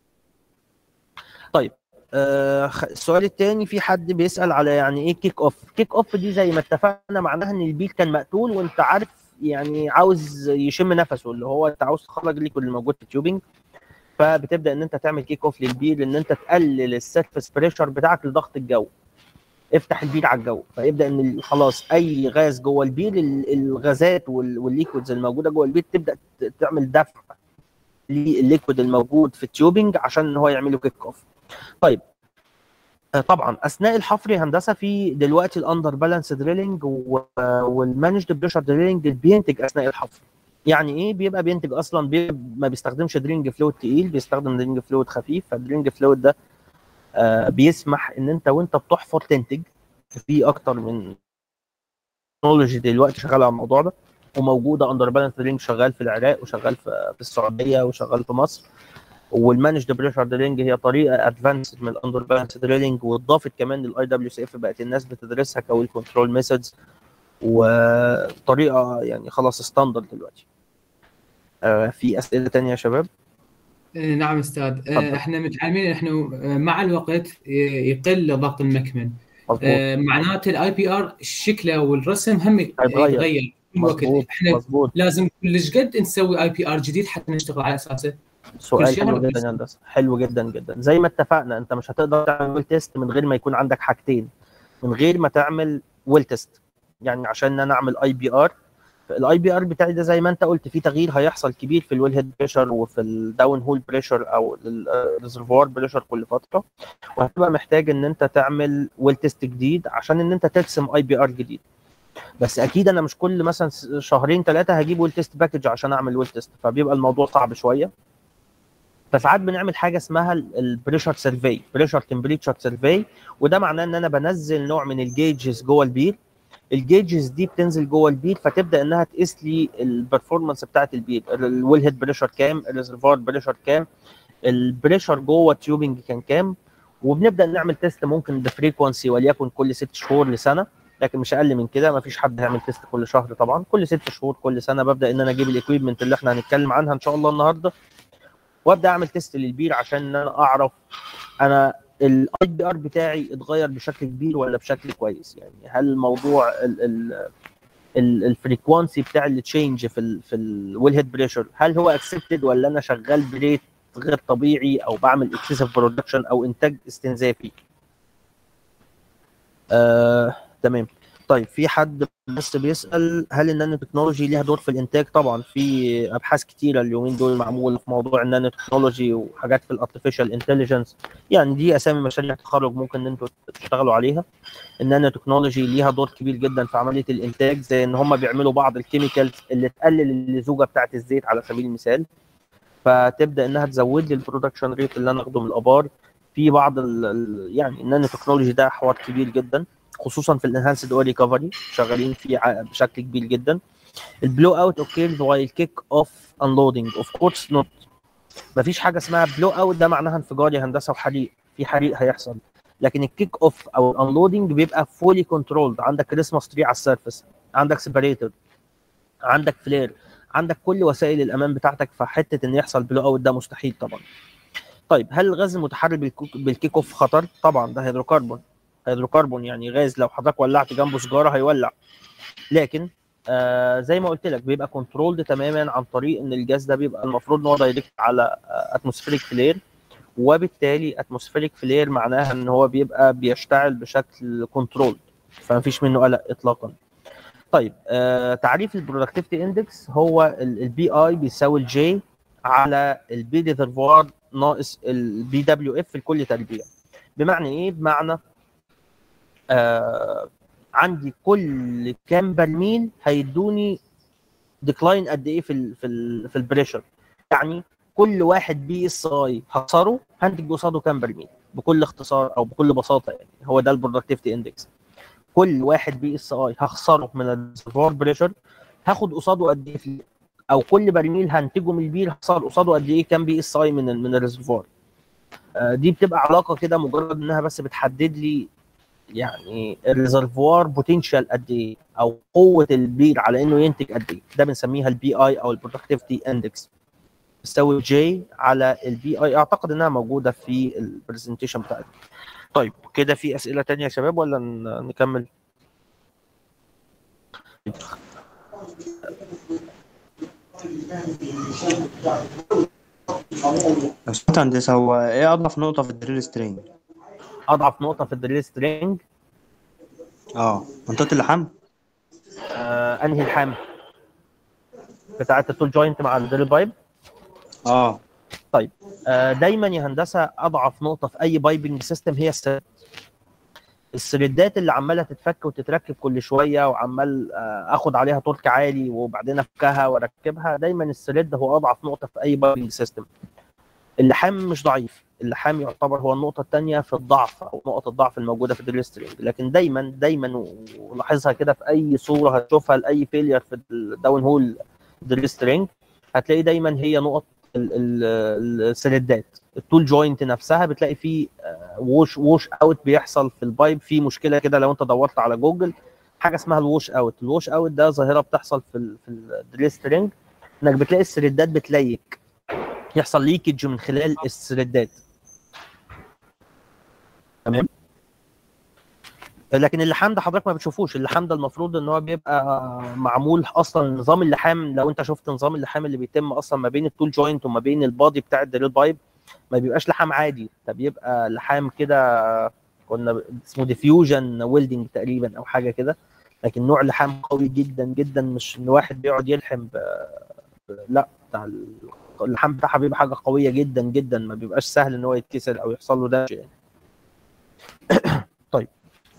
طيب آه السؤال الثاني في حد بيسال على يعني ايه كيك اوف. كيك اوف دي زي ما اتفقنا معناها ان البير كان مقتول وانت عارف يعني عاوز يشم نفسه، اللي هو انت عاوز تخرج الليكويد الموجود في التيوبنج، فبتبدا ان انت تعمل كيك اوف للبير ان انت تقلل السيرفيس بريشر بتاعك لضغط الجو. افتح البير على الجو فيبدا ان خلاص اي غاز جوه البير الغازات والليكويدز الموجوده جوه البير تبدا تعمل دفع للليكويد الموجود في التيوبنج عشان ان هو يعمله كيك اوف. طيب طبعا اثناء الحفر يا هندسه في دلوقتي الاندر بالانس دريلنج والمانجد بريشر دريلنج بينتج اثناء الحفر. يعني ايه بيبقى بينتج اصلا؟ بي ما بيستخدمش درينج فلويد تقيل، بيستخدم درينج فلويد خفيف. فالدرينج فلويد ده آه بيسمح ان انت وانت بتحفر تنتج. في اكتر من تكنولوجي دلوقتي شغاله على الموضوع ده، وموجوده اندر بالانس دريلنج شغال في العراق وشغال في, في السعوديه وشغال في مصر. والمانجد بريشر دريلنج هي طريقه ادفانسد من الاندر بالانس دريلنج، واضافت كمان للاي دبليو سي اف، بقت الناس بتدرسها كويل كنترول ميثودز، وطريقه يعني خلاص ستاندرد دلوقتي. آه في اسئله ثانيه يا شباب؟ نعم استاذ. اتفضل. احنا متعلمين احنا مع الوقت يقل ضغط المكمن. مظبوط. معناته الاي بي ار شكله والرسم هم هيتغير. يتغير كل وقت. مظبوط احنا مظبوط. لازم كلش قد نسوي اي بي ار جديد حتى نشتغل على اساسه كل سؤال شهر. حلو جدا يا هندسه، حلو جدا جدا. زي ما اتفقنا انت مش هتقدر تعمل تيست من غير ما يكون عندك حاجتين، من غير ما تعمل ويل تيست. يعني عشان انا اعمل اي بي ار، الاي بي ار بتاعي ده زي ما انت قلت في تغيير هيحصل كبير في الويل هيد بريشر وفي الداون هول بريشر او الريزرفوار بريشر كل فتره، وهتبقى محتاج ان انت تعمل ويل تيست جديد عشان ان انت ترسم اي بي ار جديد. بس اكيد انا مش كل مثلا شهرين ثلاثه هجيب ويل تيست باكج عشان اعمل ويل تيست، فبيبقى الموضوع صعب شويه. فساعات بنعمل حاجه اسمها البريشر سيرفي، بريشر تمبريتشر سيرفي، وده معناه ان انا بنزل نوع من الجيجز جوه البير. الجيجز دي بتنزل جوه البير فتبدا انها تقيس لي البرفورمانس بتاعت البير، الويل هيد بريشر كام، الريزرفوار بريشر كام، البريشر جوه التيوبنج كان كام. وبنبدا نعمل تيست ممكن بفريكونسي وليكن كل ست شهور لسنه، لكن مش اقل من كده. ما فيش حد هيعمل تيست كل شهر طبعا، كل ست شهور كل سنه ببدا ان انا اجيب الاكويبمنت اللي احنا هنتكلم عنها ان شاء الله النهارده، وابدا اعمل تيست للبير عشان ان انا اعرف انا الاي بي ار بتاعي اتغير بشكل كبير ولا بشكل كويس. يعني هل الموضوع الفريكوانسي بتاع التشينج في ال في الويل هيد بريشر هل هو اكسبتد، ولا انا شغال بريت غير طبيعي او بعمل اكسسيف برودكشن او انتاج استنزافي. آه، تمام. طيب في حد بس بيسال هل النانو تكنولوجي ليها دور في الانتاج؟ طبعا في ابحاث كتيره اليومين دول معموله في موضوع النانو تكنولوجي وحاجات في الارتفيشال انتليجنس. يعني دي اسامي مشاريع تخرج ممكن ان انتوا تشتغلوا عليها. النانو تكنولوجي ليها دور كبير جدا في عمليه الانتاج، زي ان هم بيعملوا بعض الكيميكالز اللي تقلل اللزوجه بتاعه الزيت على سبيل المثال، فتبدا انها تزود لي البرودكشن ريت اللي انا اخده من الابار. في بعض ال يعني النانو تكنولوجي ده حوار كبير جدا، خصوصا في الانهانسد اول ريكفري شغالين فيه بشكل كبير جدا. البلو اوت اوكيرز وايل كيك اوف انلودنج اوف كورس نوت. مفيش حاجه اسمها بلو اوت ده معناها انفجار يا هندسه وحريق، في حريق هيحصل. لكن الكيك اوف او الانلودنج بيبقى فولي كنترولد، عندك كريسماس تري على السيرفس، عندك سيبريتور، عندك فلير، عندك كل وسائل الامان بتاعتك، فحته ان يحصل بلو اوت ده مستحيل طبعا. طيب هل الغاز المتحرك بالكيك اوف خطر؟ طبعا ده هيدروكربون. هيدروكربون يعني غاز لو حضرتك ولعت جنبه سيجاره هيولع، لكن آه زي ما قلت لك بيبقى كنترولد تماما عن طريق ان الجاز ده بيبقى المفروض ان هو دايركت على اتموسفيريك فلير، وبالتالي اتموسفيريك فلير معناها ان هو بيبقى بيشتعل بشكل كنترول، فما فيش منه قلق اطلاقا. طيب آه تعريف البرودكتيفيتي اندكس هو البي اي بيساوي الجي على البي ريزرفوار ناقص البي دبليو اف لكل تربيع. بمعنى ايه؟ بمعنى آه عندي كل كام برميل هيدوني ديكلاين قد ايه في ال في ال في البريشر. يعني كل واحد بي اس اي هخسره هنتج قصاده كام برميل، بكل اختصار او بكل بساطه. يعني هو ده البرودكتيفيتي اندكس. كل واحد بي اس اي هخسره من الريزرفوار بريشر هاخد قصاده قد ايه في، او كل برميل هنتجه من البير هخسر قصاده قد ايه كام بي اس اي من ال من الريزرفوار. آه دي بتبقى علاقه كده مجرد انها بس بتحدد لي يعني الريزرفوار بوتنشال قد ايه، او قوه البير على انه ينتج قد ايه. ده بنسميها البي اي او البرودكتيفيتي اندكس، بتساوي جي على البي اي. اعتقد انها موجوده في البرزنتيشن بتاعتنا. طيب كده في اسئله ثانيه يا شباب ولا نكمل؟ لو سمحت هندسة، هو ايه اضعف نقطة في الدريل سترينج؟ اضعف نقطه في الدريل سترينج اه منطقة اللحام. آه انهي الحام بتاعت التول جوينت مع الدريل بايب؟ اه طيب آه دايما يا هندسه اضعف نقطه في اي بايبنج سيستم هي السيرت. السريدات اللي عماله تتفك وتتركب كل شويه وعمال اخد عليها تورك عالي وبعدين افكها واركبها، دايما السريد هو اضعف نقطه في اي بايبنج سيستم. اللحام مش ضعيف، اللحام يعتبر هو النقطه الثانيه في الضعف او نقط الضعف الموجوده في الدريل سترينج. لكن دايما دايما ولاحظها كده في اي صوره هتشوفها لاي فيلير في الداون هول دريل سترينج، هتلاقي دايما هي نقط السريدات. التول جوينت نفسها بتلاقي فيه ووش ووش اوت بيحصل في البايب، في مشكله كده لو انت دورت على جوجل حاجه اسمها الووش اوت. الووش اوت ده ظاهره بتحصل في ال في الدريل سترينج، انك بتلاقي السريدات بتليك، يحصل ليكج من خلال السريدات. تمام. لكن اللحام ده حضرتك ما بتشوفوش. اللحام ده المفروض ان هو بيبقى معمول اصلا نظام اللحام. لو انت شفت نظام اللحام اللي بيتم اصلا ما بين التول جوينت وما بين البادي بتاع الدريل بايب، ما بيبقاش لحام عادي، ده بيبقى لحام كده كنا اسمه ديفيوجن ويلدنج تقريبا او حاجه كده. لكن نوع لحام قوي جدا جدا، مش ان واحد بيقعد يلحم ب... لا، بتاع اللحام بتاعها بيبقى حاجه قويه جدا جدا، ما بيبقاش سهل ان هو يتكسر او يحصل له دامج يعني. طيب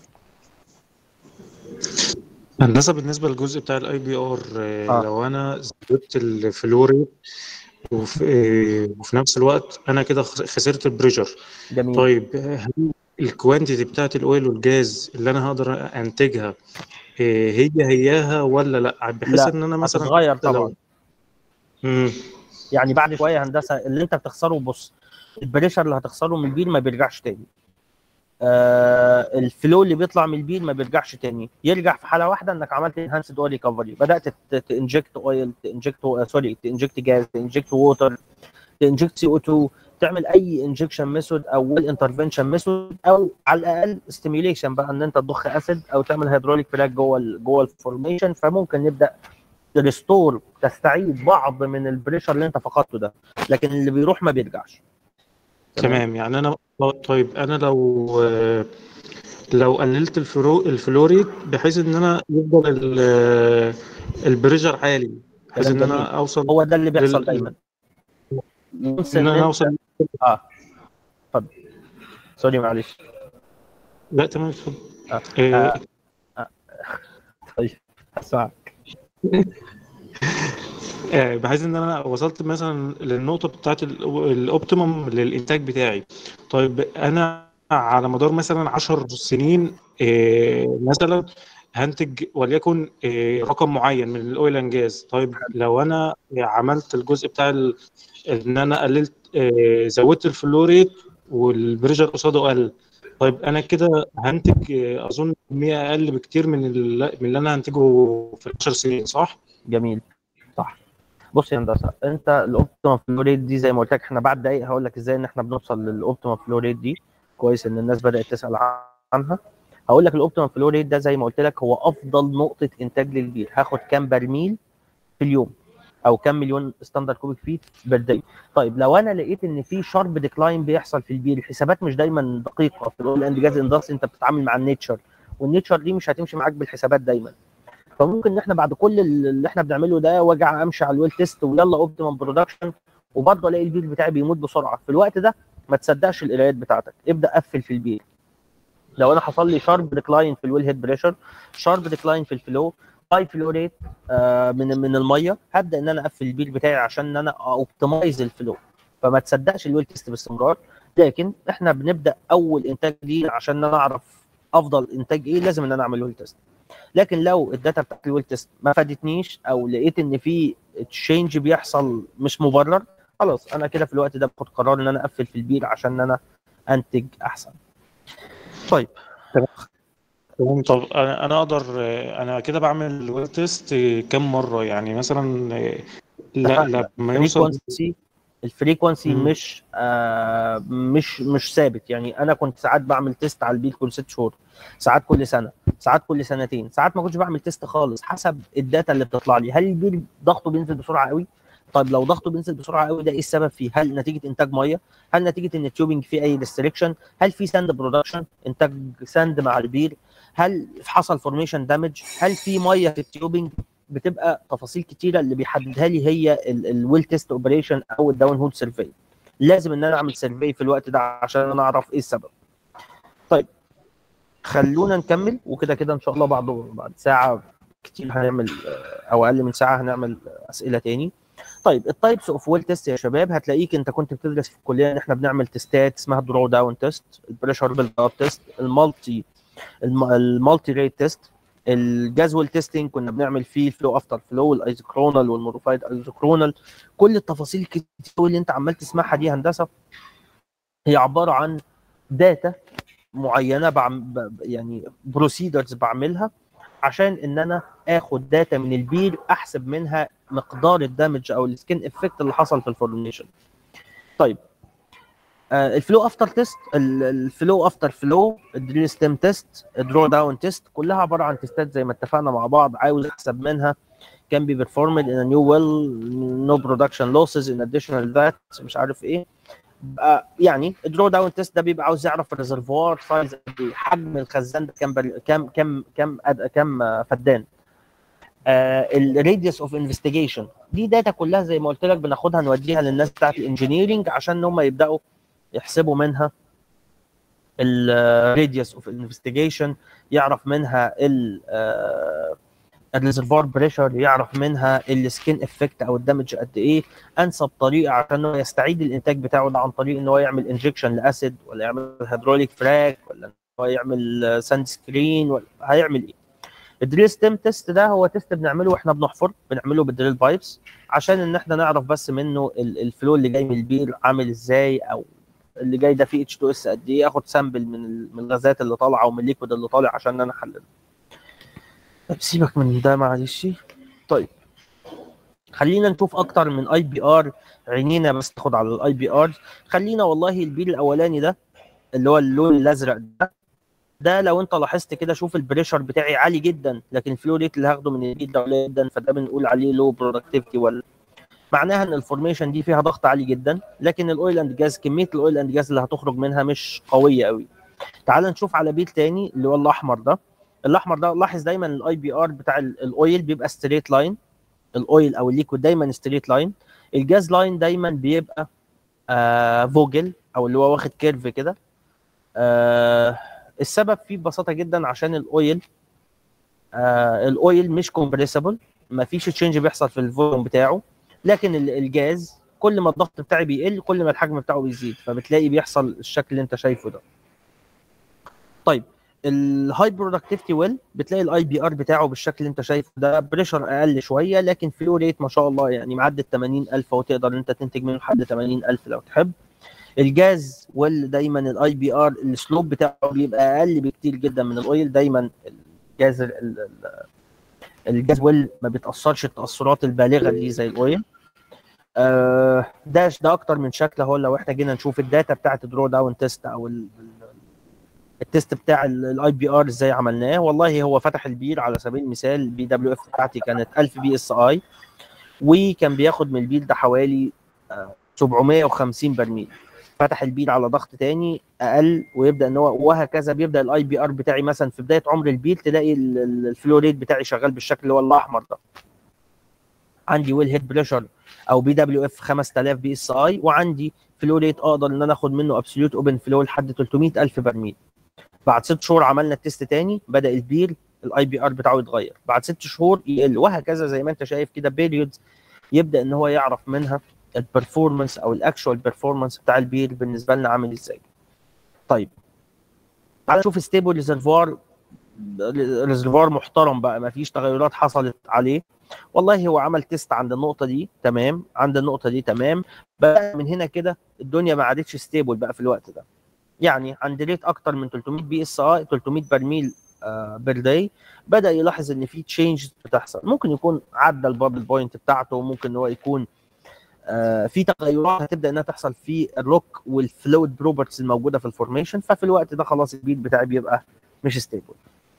هندسه بالنسبه للجزء بتاع الاي بي ار، آه. لو انا زودت الفلوري وفي, وفي نفس الوقت انا كده خسرت البريشر. جميل. طيب هل الكوانتيتي بتاعت الاويل والجاز اللي انا هقدر انتجها هي هياها ولا لا، بحيث لا، ان انا مثلا هتتغير طبعا. امم يعني بعد شويه هندسه اللي انت بتخسره، بص، البريشر اللي هتخسره من البير ما بيرجعش تاني. آه الفلو اللي بيطلع من البير ما بيرجعش تاني، يرجع في حاله واحده انك عملت انهانسد اويل ريكفري، بدات تنجكت اويل، تنجكت سوري تنجكت جاز، تنجكت ووتر، تنجكت سي او اتنين، تعمل اي انجكشن ميثود او ويل انترفنشن ميثود، او على الاقل ستيميوليشن بقى ان انت تضخ اسيد او تعمل هيدروليك فراك جوه جوه الفورميشن. فممكن نبدا تريستور، تستعيد بعض من البريشر اللي انت فقدته ده، لكن اللي بيروح ما بيرجعش. تمام. يعني انا طيب انا لو لو قللت الفلو الفلوريد بحيث ان انا يفضل البريشر عالي، بحيث ان انا اوصل، هو ده اللي بيحصل لل... دايما. ان انا اوصل اه اتفضل. سوري معلش. لا تمام اتفضل. آه. إيه... آه. آه. طيب هسمعك. بحيث ان انا وصلت مثلا للنقطه بتاعت الاوبتيمم للانتاج بتاعي. طيب انا على مدار مثلا عشر سنين إيه مثلا هنتج وليكن إيه رقم معين من الاويل اند جاز. طيب لو انا عملت الجزء بتاع ال... ان انا قللت إيه زودت الفلوريت والبريشر قصاده قل، طيب انا كده هنتج إيه اظن كميه اقل بكتير من اللي, من اللي انا هنتجه في عشر سنين، صح؟ جميل، صح. بص يا هندسه، انت الاوبتيمم فلو ريت دي زي ما قلت لك، احنا بعد دقايق هقول لك ازاي ان احنا بنوصل للاوبتيمم فلو ريت دي. كويس ان الناس بدات تسال عنها. هقول لك الاوبتيمم فلو ريت ده زي ما قلت لك هو افضل نقطه انتاج للبير. هاخد كام برميل في اليوم او كام مليون ستاندرد كوبيك فيت بير داي. طيب لو انا لقيت ان في شارب ديكلاين بيحصل في البير، الحسابات مش دايما دقيقه في الاويل اند جاز اندستري، انت بتتعامل مع النيتشر، والنيتشر دي مش هتمشي معاك بالحسابات دايما. فممكن ان احنا بعد كل اللي احنا بنعمله ده وارجع امشي على الويل تيست ويلا اوبتيمم برودكشن، وبرضه الاقي البير بتاعي بيموت بسرعه. في الوقت ده ما تصدقش القرايات بتاعتك، ابدا قفل في البير. لو انا حصل لي شارب ديكلاين في الويل هيد بريشر، شارب ديكلاين في الفلو، هاي فلو ريت آه من من الميه، هبدا ان انا اقفل البير بتاعي عشان ان انا اوبتمايز الفلو. فما تصدقش الويل تيست باستمرار. لكن احنا بنبدا اول انتاج ليه عشان انا اعرف افضل انتاج ايه، لازم ان انا اعمل ويل تيست. لكن لو الداتا بتاعت الويل تيست ما فادتنيش او لقيت ان في تشينج بيحصل مش مبرر، خلاص انا كده في الوقت ده باخد قرار ان انا اقفل في البير عشان ان انا انتج احسن. طيب تمام. طب انا انا اقدر انا كده بعمل الويل تيست كم مره يعني مثلا؟ لا لما يوصل الفريكونسي مش آه مش مش ثابت. يعني انا كنت ساعات بعمل تيست على البير كل ست شهور، ساعات كل سنه، ساعات كل سنتين، ساعات ما كنتش بعمل تيست خالص، حسب الداتا اللي بتطلع لي. هل البير ضغطه بينزل بسرعه قوي؟ طيب لو ضغطه بينزل بسرعه قوي ده ايه السبب فيه؟ هل نتيجه انتاج ميه؟ هل نتيجه ان التيوبنج فيه اي ريستريكشن؟ هل في ساند برودكشن، انتاج ساند مع البير؟ هل حصل فورميشن دامج؟ هل في ميه في التيوبنج؟ بتبقى تفاصيل كتيره اللي بيحددها لي هي الويل تيست اوبريشن او الداون هول سيرفي. لازم ان انا اعمل سيرفي في الوقت ده عشان انا اعرف ايه السبب. طيب خلونا نكمل، وكده كده ان شاء الله بعد بعد ساعه كتير هنعمل او اقل من ساعه هنعمل اسئله تاني. طيب التايبس اوف ويل تيست يا شباب، هتلاقيك انت كنت بتدرس في الكليه ان احنا بنعمل تيستات اسمها درو داون تيست، البريشر بيلد اب تيست، المالتي المالتي ريت تيست، الجازوال تيستنج كنا بنعمل فيه الفلو افتر فلو والايزوكرونال والموديفايد ايزوكرونال. كل التفاصيل الكتير اللي انت عمال تسمعها دي هندسه هي عباره عن داتا معينه بعمل يعني بروسيدرز بعملها عشان ان انا اخد داتا من البير احسب منها مقدار الدمج او السكين افكت اللي حصل في الفورميشن. طيب آه الفلو افتر تيست، الفلو افتر فلو، الدريل ستيم تيست، الدرو داون تيست، كلها عباره عن تيستات زي ما اتفقنا مع بعض عاوز احسب منها can be performed in a new well no production losses in addition to that مش عارف ايه. يعني الدرو داون تيست ده بيبقى عاوز يعرف الريزرفوار سايز، حجم الخزان ده كام كام كام كام كام فدان. الراديوس اوف انفستيجيشن دي داتا كلها زي ما قلت لك بناخدها نوديها للناس بتاعت الانجينيرنج عشان هم يبداوا يحسبوا منها الراديوس اوف انفستيجيشن، يعرف منها ال الريزرفوار بريشر، يعرف منها السكين افكت او الدمج قد ايه. انسب طريقه عشان انه يستعيد الانتاج بتاعه ده عن طريق ان هو يعمل انجكشن لاسيد، ولا يعمل هيدروليك فراك، ولا هو يعمل ساند سكرين، ولا هيعمل ايه. الدريل ستيم تيست ده هو تيست بنعمله واحنا بنحفر، بنعمله بالدريل بايبس عشان ان احنا نعرف بس منه الفلو اللي جاي من البير عامل ازاي، او اللي جاي ده فيه اتش تو اس قد ايه، اخد سامبل من من الغازات اللي طالعه ومن الليكويد اللي طالع عشان انا احلله. طيب سيبك من ده معلش. طيب خلينا نشوف اكتر من اي بي ار، عينينا بس تاخد على الاي بي ار. خلينا والله البير الاولاني ده اللي هو اللون الازرق ده ده لو انت لاحظت كده شوف البريشر بتاعي عالي جدا لكن الفلو ريت اللي هاخده من البير ده قليل جدا، فده بنقول عليه لو برودكتيفيتي، ولا معناها ان الفورميشن دي فيها ضغط عالي جدا لكن الاويل اند جاز كميه الاويل اند جاز اللي هتخرج منها مش قويه قوي. تعال نشوف على بير تاني اللي هو الاحمر ده. الاحمر ده لاحظ دايما الاي بي ار بتاع الاويل بيبقى ستريت لاين، الاويل او الليكويد دايما ستريت لاين، الجاز لاين دايما بيبقى آه فوجل او اللي هو واخد كيرف كده. آه السبب فيه ببساطه جدا عشان الاويل آه الاويل مش كومبريسبل، ما فيش تشينج بيحصل في الفوليوم بتاعه، لكن الجاز كل ما الضغط بتاعي بيقل كل ما الحجم بتاعه بيزيد، فبتلاقي بيحصل الشكل اللي انت شايفه ده. طيب الهاي برودكتيفيتي ويل بتلاقي الاي بي ار بتاعه بالشكل اللي انت شايفه ده، بريشر اقل شويه لكن فلو ريت ما شاء الله يعني معدي ال ثمانين ألف وتقدر انت تنتج منه لحد ثمانين ألف لو تحب. الجاز ويل دايما الاي بي ار السلوب بتاعه بيبقى اقل بكتير جدا من الاويل، دايما الجاز الجاز ويل ما بيتاثرش التاثرات البالغه دي زي الاويل. آه ده ده اكتر من شكل اهو. لو احنا جينا نشوف الداتا بتاعت درو داون تيست او التيست بتاع الاي بي ار ازاي عملناه، والله هو فتح البير على سبيل المثال البي دبليو اف بتاعتي كانت ألف بي اس اي وكان بياخد من البير ده حوالي سبعمائة وخمسين برميل. فتح البير على ضغط تاني اقل ويبدا ان هو وهكذا بيبدا الاي بي ار بتاعي مثلا في بدايه عمر البير تلاقي الفلو ريت بتاعي شغال بالشكل اللي هو الاحمر ده. عندي ويل هيد بريشر او بي دبليو اف خمسة آلاف بي اس اي وعندي فلو ريت اقدر ان انا اخد منه ابسوليوت اوبن فلو لحد ثلاثمائة ألف برميل. بعد ست شهور عملنا التيست تاني بدا البير الاي بي ار بتاعه يتغير، بعد ست شهور يقل وهكذا زي ما انت شايف كده بيريودز يبدا ان هو يعرف منها البرفورمانس او الاكشوال بيرفورمانس بتاع البير بالنسبه لنا عامل ازاي. طيب تعال نشوف ستيبل ريزرفوار، ريزرفوار محترم بقى ما فيش تغيرات حصلت عليه. والله هو عمل تيست عند النقطه دي تمام، عند النقطه دي تمام، بقى من هنا كده الدنيا ما عادتش ستيبل بقى في الوقت ده. يعني عند ريت اكتر من ثلاثمائة بي اس اي ثلاثمائة برميل آه بير داي بدا يلاحظ ان في تشينج بتحصل، ممكن يكون عدى البابل بوينت بتاعته، ممكن ان هو يكون آه في تغيرات هتبدا انها تحصل في الروك والفلويد بروبرتيز الموجوده في الفورميشن، ففي الوقت ده خلاص البيت بتاعي بيبقى مش ستيبل.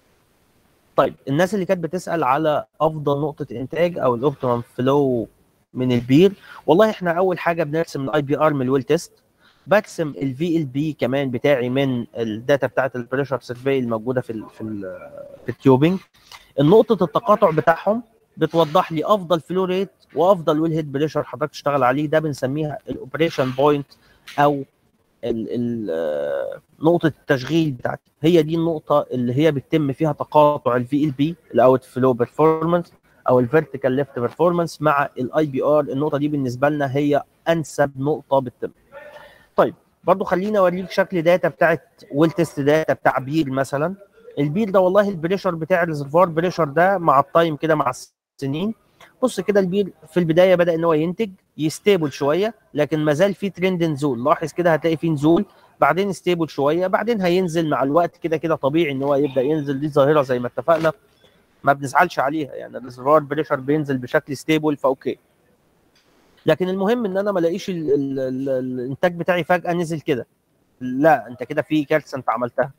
طيب الناس اللي كانت بتسال على افضل نقطه انتاج او الاوبتيمم فلو من البير، والله احنا اول حاجه بنرسم الاي بي ار من الويل تيست، برسم الفي ال بي كمان بتاعي من الداتا بتاعت البريشر سيرفي الموجوده في ال في ال في التيوبنج. النقطه التقاطع بتاعهم بتوضح لي افضل فلو ريت وافضل ويل هيد بريشر حضرتك تشتغل عليه، ده بنسميها الاوبريشن بوينت او ال ال نقطه التشغيل بتاعتي، هي دي النقطه اللي هي بيتم فيها تقاطع الفي ال بي الاوت فلو بيرفورمانس او الفيرتيكال ليفت بيرفورمانس مع الاي بي ار. النقطه دي بالنسبه لنا هي انسب نقطه بتتم. طيب برضو خليني اوريك شكل داتا بتاعت ويل تيست داتا بتاع بير مثلا. البير ده والله البريشر بتاع الريزرفوار بريشر ده مع التايم كده مع السنين، بص كده البير في البدايه بدا ان هو ينتج يستيبل شويه، لكن ما زال في ترند نزول. لاحظ كده هتلاقي في نزول بعدين ستيبل شويه بعدين هينزل مع الوقت، كده كده طبيعي ان هو يبدا ينزل. دي ظاهره زي ما اتفقنا ما بنزعلش عليها، يعني الريزرفوار بريشر بينزل بشكل ستيبل فاوكي. لكن المهم ان انا ما الاقيش ال ال ال الانتاج بتاعي فجاه نزل كده، لا انت كده في كارثه انت عملتها.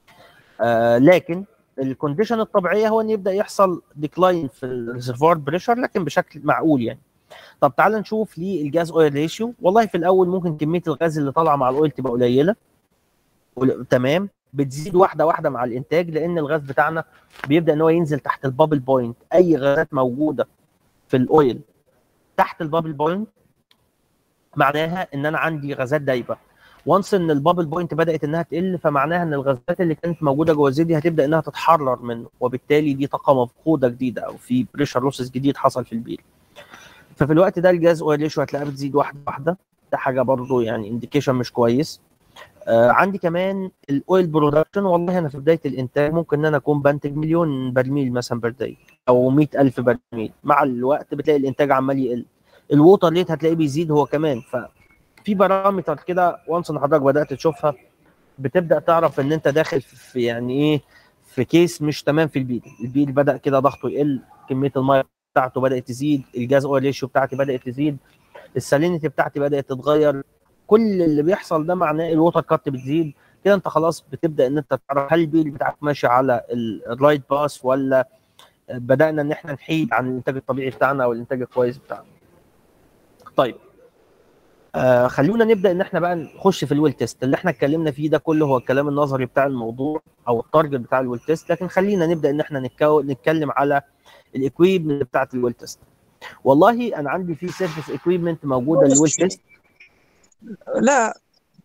آه لكن الكونديشن الطبيعيه هو ان يبدا يحصل ديكلاين في الريزرفوار بريشر لكن بشكل معقول يعني. طب تعال نشوف ليه الجاز اويل ريشيو. والله في الاول ممكن كميه الغاز اللي طالعه مع الاويل تبقى قليله، تمام، بتزيد واحده واحده مع الانتاج لان الغاز بتاعنا بيبدا ان هو ينزل تحت البابل بوينت. اي غازات موجوده في الاويل تحت البابل بوينت معناها ان انا عندي غازات دايبه. وانس ان البابل بوينت بدات انها تقل فمعناها ان الغازات اللي كانت موجوده جوه الزيت دي هتبدا انها تتحرر منه، وبالتالي دي طاقه مفقوده جديده او في بريشر لوسز جديد حصل في البير. ففي الوقت ده الجاز اويل ريشيو هتلاقيها بتزيد واحده واحده، ده حاجه برضو يعني انديكيشن مش كويس. آه عندي كمان الاويل برودكشن. والله انا في بدايه الانتاج ممكن ان انا اكون بنتج مليون برميل مثلا بير داي او مئة ألف برميل، مع الوقت بتلاقي الانتاج عمال يقل. الووتر ريت هتلاقيه بيزيد هو كمان. ففي بارامتر كده وانس ان حضرتك بدات تشوفها بتبدا تعرف ان انت داخل في يعني ايه في كيس مش تمام في البير. البير بدا كده ضغطه يقل، كميه الميه بتاعته بدات تزيد، الجاز اويل ريشيو بتاعتي بدات تزيد، السالينيتي بتاعتي بدات تتغير. كل اللي بيحصل ده معناه الووتر كات بتزيد. كده انت خلاص بتبدا ان انت تعرف هل البير بتاعك ماشي على الرايت باس ولا بدانا ان احنا نحيد عن الانتاج الطبيعي بتاعنا او الانتاج الكويس بتاعنا. طيب آه خلونا نبدا ان احنا بقى نخش في الويل تيست. اللي احنا اتكلمنا فيه ده كله هو الكلام النظري بتاع الموضوع او التارجت بتاع الويل تيست، لكن خلينا نبدا ان احنا نتكو... نتكلم على الاكويبمنت بتاعت الويل تيست. والله انا عندي في سيرفيس اكويبمنت موجوده للويل تيست. لا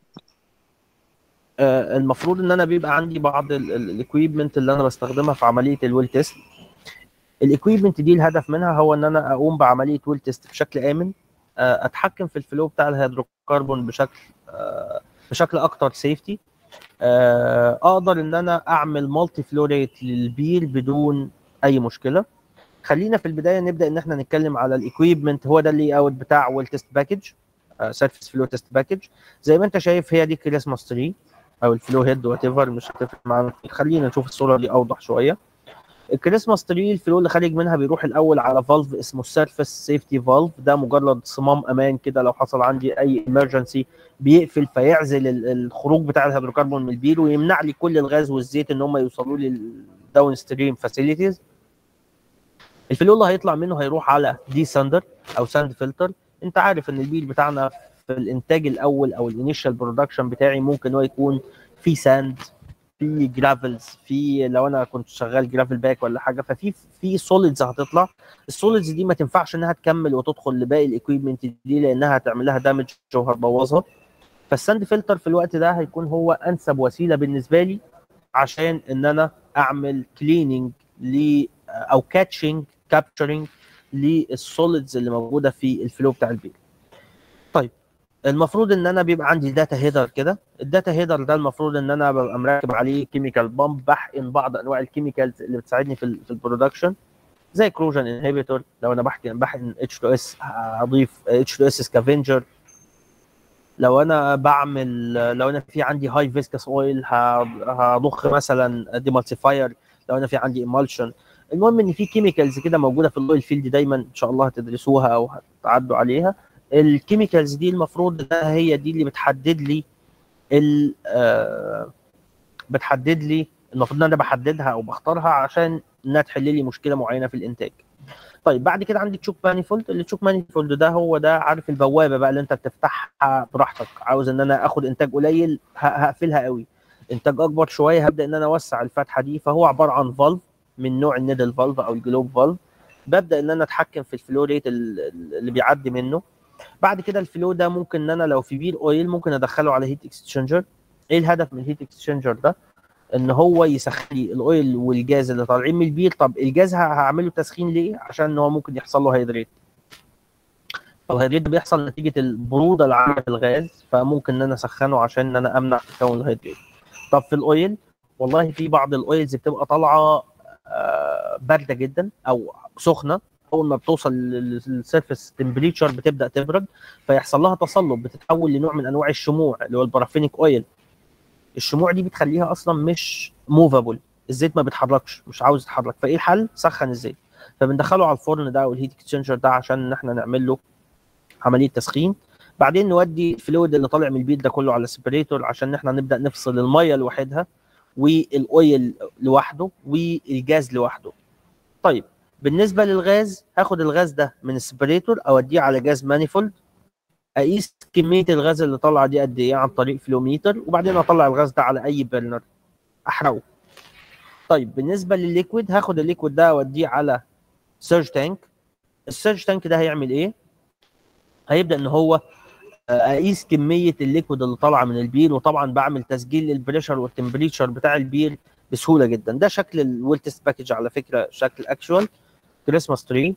آه المفروض ان انا بيبقى عندي بعض الاكويبمنت اللي انا بستخدمها في عمليه الويل تيست. الاكويبمنت دي الهدف منها هو ان انا اقوم بعمليه ويل تيست بشكل امن، آه اتحكم في الفلو بتاع الهيدروكربون بشكل آه بشكل اكتر سيفتي، آه اقدر ان انا اعمل مالتي فلو ريت للبير بدون اي مشكله. خلينا في البدايه نبدا ان احنا نتكلم على الاكويبمنت. هو ده اللي اوت بتاع ويل تيست باكج، سيرفيس فلو تيست باكج. زي ما انت شايف هي دي كريسماس تري او الفلو هيد وات ايفر، مش هتفرق معانا. خلينا نشوف الصوره دي اوضح شويه. الكريسماس تري الفلو اللي خارج منها بيروح الاول على فالف اسمه السيرفيس سيفتي فالف. ده مجرد صمام امان كده، لو حصل عندي اي ايمرجنسي بيقفل فيعزل الخروج بتاع الهيدروكربون من البير ويمنع لي كل الغاز والزيت ان هم يوصلوا لي الداون ستريم فاسيلتيز. الفلو اللي هيطلع منه هيروح على دي ساندر او ساند فلتر. انت عارف ان البير بتاعنا في الانتاج الاول او الانيشال برودكشن بتاعي ممكن هو يكون في ساند، في جرافلز، في لو انا كنت شغال جرافل باك ولا حاجه ففي في سوليدز هتطلع. السوليدز دي ما تنفعش انها تكمل وتدخل لباقي الاكويبمنت دي لانها هتعمل لها دامج وهتبوظها. فالساند فلتر في الوقت ده هيكون هو انسب وسيله بالنسبه لي عشان ان انا اعمل كليننج ل او كاتشنج كابتشرنج للسوليدز اللي موجوده في الفلو بتاع البير. طيب المفروض ان انا بيبقى عندي داتا هيدر كده. الداتا هيدر ده المفروض ان انا ببقى مركب عليه كيميكال بامب بحقن بعض انواع الكيميكالز اللي بتساعدني في في البرودكشن زي كروجن انهبيتور. لو انا بحقن بحقن اتش تو اس هضيف اتش تو اس سكافنجر. لو انا بعمل لو انا في عندي هاي فيسكس اويل هضخ مثلا ديمالسيفاير. لو انا في عندي ايمالشن. المهم ان في كيميكالز كده موجوده في الاويل فيلد دايما ان شاء الله هتدرسوها او هتعدوا عليها. الكيميكالز دي المفروض ده هي دي اللي بتحدد لي ال آه بتحدد لي المفروض ان انا بحددها او بختارها عشان انها تحل لي مشكله معينه في الانتاج. طيب بعد كده عندي تشوك مانيفولد. التشوك مانيفولد ده هو ده عارف البوابه بقى اللي انت بتفتحها براحتك. عاوز ان انا اخد انتاج قليل هقفلها قوي، انتاج اكبر شويه هبدا ان انا اوسع الفتحه دي. فهو عباره عن فالف من نوع النيدل فالف او الجلوب فالف. ببدا ان انا اتحكم في الفلو ريت اللي بيعدي منه. بعد كده الفلو ده ممكن ان انا لو في بير اويل ممكن ادخله على هيت اكسشينجر. ايه الهدف من الهيت اكسشينجر ده؟ ان هو يسخن لي الاويل والجاز اللي طالعين من البير. طب الجاز هعمله تسخين ليه؟ عشان هو ممكن يحصل له هيدريت. الهيدريت ده بيحصل نتيجه البروده اللي عامله في الغاز، فممكن ان انا اسخنه عشان ان انا امنع تكون الهيدريت. طب في الاويل، والله في بعض الاويلز بتبقى طالعه بارده جدا او سخنه، اول ما بتوصل للسيرفيس تمبريتشر بتبدا تبرد، فيحصل لها تصلب، بتتحول لنوع من انواع الشموع اللي هو البارافينيك اويل. الشموع دي بتخليها اصلا مش موفابل، الزيت ما بيتحركش، مش عاوز يتحرك. فايه الحل؟ سخن الزيت. فبندخله على الفرن ده او الهيت اكسشينجر ده عشان ان احنا نعمل له عمليه تسخين. بعدين نودي الفلويد اللي طالع من البيت ده كله على سيبريتور عشان ان احنا نبدا نفصل الميه لوحدها والاويل لوحده والجاز لوحده. طيب بالنسبه للغاز، هاخد الغاز ده من السيبريتور اوديه على جاز مانيفولد، اقيس كميه الغاز اللي طالعه دي قد ايه عن طريق فلوميتر، وبعدين اطلع الغاز ده على اي برنر احرقه. طيب بالنسبه للليكويد، هاخد الليكويد ده اوديه على سيرج تانك. السيرج تانك ده هيعمل ايه؟ هيبدا ان هو اقيس كميه الليكويد اللي طالعه من البير، وطبعا بعمل تسجيل للبريشر والتمبريتشر بتاع البير بسهوله جدا. ده شكل الويل تيست باكج على فكره، شكل اكشوال كريسماس تري.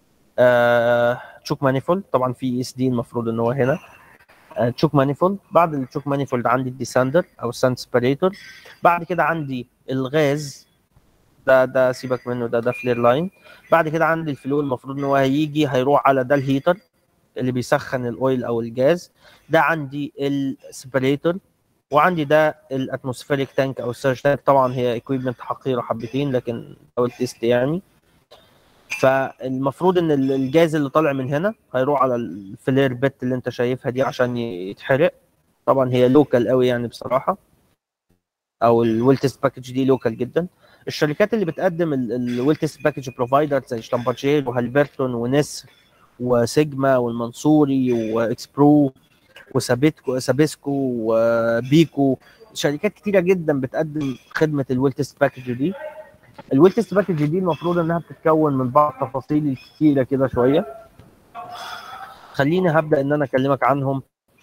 آه، تشوك مانيفولد، طبعا في اس دي المفروض ان هو هنا. آه، تشوك مانيفولد. بعد التشوك مانيفولد عندي الديساندر او الساند سبريتور. بعد كده عندي الغاز ده ده سيبك منه، ده ده فلير لاين. بعد كده عندي الفلو، المفروض ان هو هيجي هيروح على ده الهيتر اللي بيسخن الاويل او الجاز. ده عندي السبريتور، وعندي ده الاتموسفيريك تانك او السيرج تانك. طبعا هي اكويبمنت حقيره حبتين لكن او التيست يعني. فالمفروض ان الجاز اللي طالع من هنا هيروح على الفلير بيت اللي انت شايفها دي عشان يتحرق. طبعا هي لوكال قوي يعني بصراحه، او الويل تيست باكج دي لوكال جدا. الشركات اللي بتقدم الويل تيست باكج بروفايدر زي شتامبرجيل وهالبرتون ونسر وسيجما والمنصوري واكسبرو وسابيتكو سابيسكو وبيكو، شركات كتيره جدا بتقدم خدمه الويل تيست باكج دي. الويل تيست باكج دي المفروض انها بتتكون من بعض التفاصيل الكتيره كده شويه. خليني هبدا ان انا اكلمك عنهم.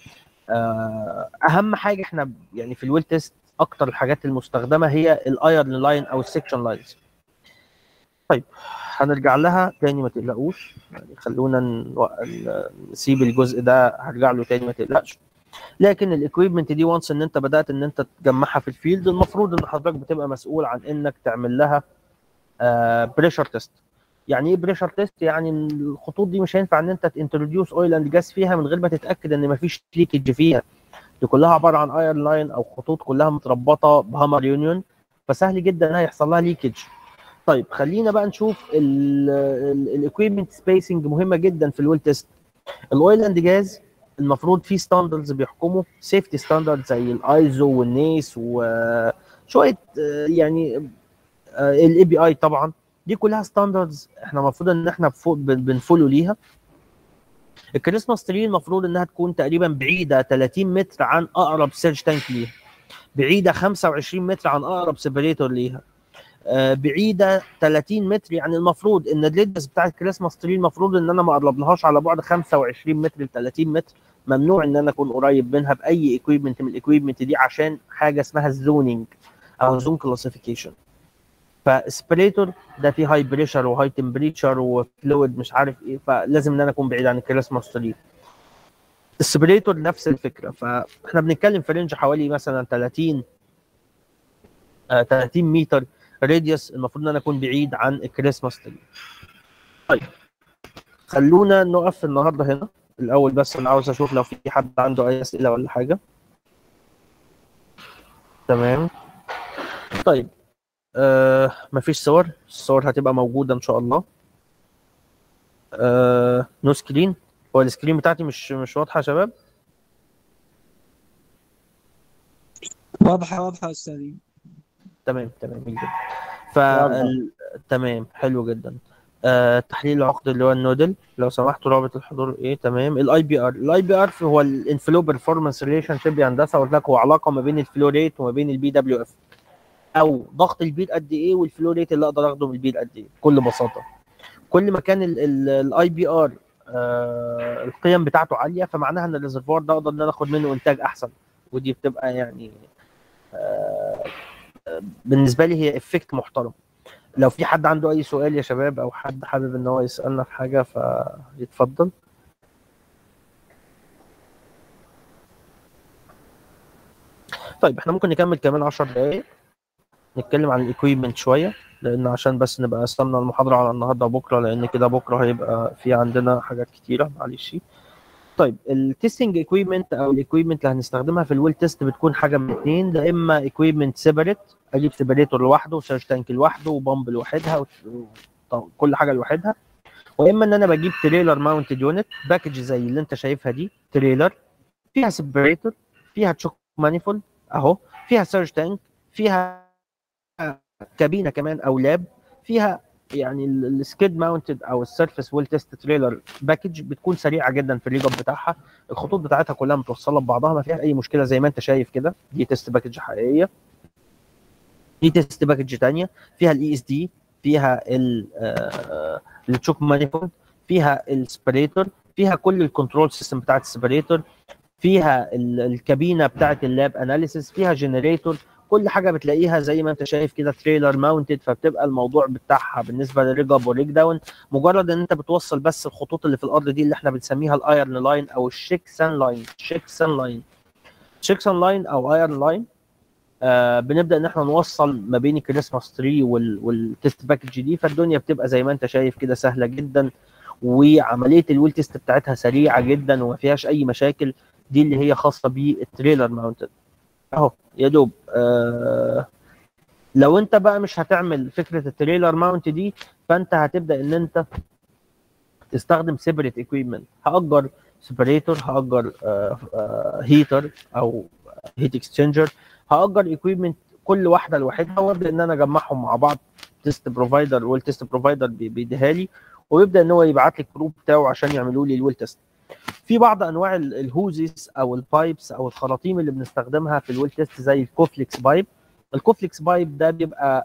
اهم حاجه احنا يعني في الويل تيست، اكتر الحاجات المستخدمه هي الايرن لاين او السكشن لاينز. طيب هنرجع لها تاني ما تقلقوش، يعني خلونا نسيب الجزء ده هرجع له تاني ما تقلقش. لكن الاكويبمنت دي وانس ان انت بدات ان انت تجمعها في الفيلد، المفروض ان حضرتك بتبقى مسؤول عن انك تعمل لها بريشر تيست. يعني ايه بريشر تيست؟ يعني الخطوط دي مش هينفع ان انت تنتروديوس اويل اند جاز فيها من غير ما تتاكد ان مفيش ليكج فيها. دي كلها عباره عن ايرون لاين او خطوط كلها متربطه بهامر يونيون، فسهل جدا انها يحصل لها ليكج. طيب خلينا بقى نشوف الاكويبمنت سبيسنج مهمه جدا في الويل تيست. الاويل اند جاز المفروض في ستاندردز بيحكموا، سيفتي ستاندردز زي الايزو والنيس وشويه يعني الاي بي اي. طبعا دي كلها ستاندردز احنا المفروض ان احنا بنفولو ليها. الكريسماس تري المفروض انها تكون تقريبا بعيده ثلاثين متر عن اقرب سيرج تانك ليها، بعيده خمسة وعشرين متر عن اقرب سيبريتور ليها، آه بعيده ثلاثين متر. يعني المفروض ان الريديوس بتاع الكريسماس تري المفروض ان انا ما اقربلهاش على بعد خمسة وعشرين متر ل ثلاثين متر. ممنوع ان انا اكون قريب منها باي اكويبمنت من الاكويبمنت دي عشان حاجه اسمها الزونينج او زون كلاسيفيكيشن. فسبريتور ده فيه هاي بريشر وهاي تمبريتشر وفلويد مش عارف ايه، فلازم ان انا اكون بعيد عن الكريسماس تري. السبريتور نفس الفكره، فاحنا بنتكلم في رينج حوالي مثلا ثلاثين آه ثلاثين متر راديوس، المفروض ان انا اكون بعيد عن الكريسماس تري. طيب خلونا نقف النهارده هنا الاول، بس انا عاوز اشوف لو في حد عنده اي اسئله ولا حاجه. تمام. طيب آه مفيش صور، الصور هتبقى موجوده ان شاء الله. آه نو سكرين، هو السكرين بتاعتي مش مش واضحه يا شباب؟ واضحه واضحه يا استاذ. تمام تمام جدا. ف تمام حلو جدا. آه تحليل العقد اللي هو النودل، لو سمحتوا رابط الحضور ايه. تمام. الاي بي ار، الاي بي ار هو الانفلو بيرفورمانس ريليشن شيب يا هندسه. قلت لك هو علاقه ما بين الفلو ريت وما بين البي دبليو اف، او ضغط البير قد ايه والفلو ريت اللي اقدر اخده من البير قد ايه. بكل بساطه كل ما كان الاي بي ار آه القيم بتاعته عاليه، فمعناها ان الريزرفوار ده اقدر ان انا اخد منه انتاج احسن، ودي بتبقى يعني آه بالنسبه لي هي افكت محترم. لو في حد عنده اي سؤال يا شباب، او حد حابب ان هو يسالنا في حاجه فيتفضل. طيب احنا ممكن نكمل كمان عشر دقايق نتكلم عن الاكويبمنت شويه، لان عشان بس نبقى قسمنا المحاضره على النهارده وبكره، لان كده بكره هيبقى في عندنا حاجات كتيره معلش. طيب التستنج اكويبمنت او الاكويبمنت اللي هنستخدمها في الويل تيست بتكون حاجه من اثنين، ده اما اكويبمنت سيبريت، اجيب سيبريتور لوحده وسيرج تانك لوحده وبامب لوحدها وكل حاجه لوحدها، واما ان انا بجيب تريلر ماونتد يونت باكج زي اللي انت شايفها دي، تريلر فيها سيبريتور، فيها تشوك مانيفولد اهو، فيها سيرج تانك، فيها كابينه كمان او لاب، فيها يعني السكيد ماونتد او السيرفيس ويل تيست تريلر باكج، بتكون سريعه جدا في الريج اب بتاعها، الخطوط بتاعتها كلها متوصله ببعضها ما فيها اي مشكله زي ما انت شايف كده. دي تيست باكج حقيقيه. دي تيست باكج ثانيه فيها الاي اس دي، فيها التشوك مانيفولد، فيها السبريتور، فيها كل الكنترول سيستم بتاعت السبريتور، فيها الكابينه بتاعت اللاب اناليسيس، فيها جنريتور، كل حاجه بتلاقيها زي ما انت شايف كده تريلر ماونتد. فبتبقى الموضوع بتاعها بالنسبه للريج اب والريج داون مجرد ان انت بتوصل بس الخطوط اللي في الارض دي اللي احنا بنسميها الايرن لاين او الشيكسان لاين. شيكسان لاين شيكسان لاين او ايرن لاين. آه بنبدا ان احنا نوصل ما بين الكريسماس تري والتست باكج دي، فالدنيا بتبقى زي ما انت شايف كده سهله جدا، وعمليه الويل تيست بتاعتها سريعه جدا وما فيهاش اي مشاكل. دي اللي هي خاصه بالتريلر ماونتد اهو يا دوب. آه لو انت بقى مش هتعمل فكره التريلر ماونت دي، فانت هتبدا ان انت تستخدم سيبريت اكويبمنت. هاجر سيبريتور، هاجر آه آه هيتر او هيت اكسشينجر، هاجر اكويبمنت كل واحده لوحدها، وابدا ان انا اجمعهم مع بعض. تيست بروفايدر والتيست بروفايدر بيديها لي، ويبدا ان هو يبعت لي الجروب بتاعه عشان يعملوا لي الويل تيست. في بعض انواع الهوزيس او البايبس او الخراطيم اللي بنستخدمها في الويل تيست زي الكوفليكس بايب. الكوفليكس بايب ده بيبقى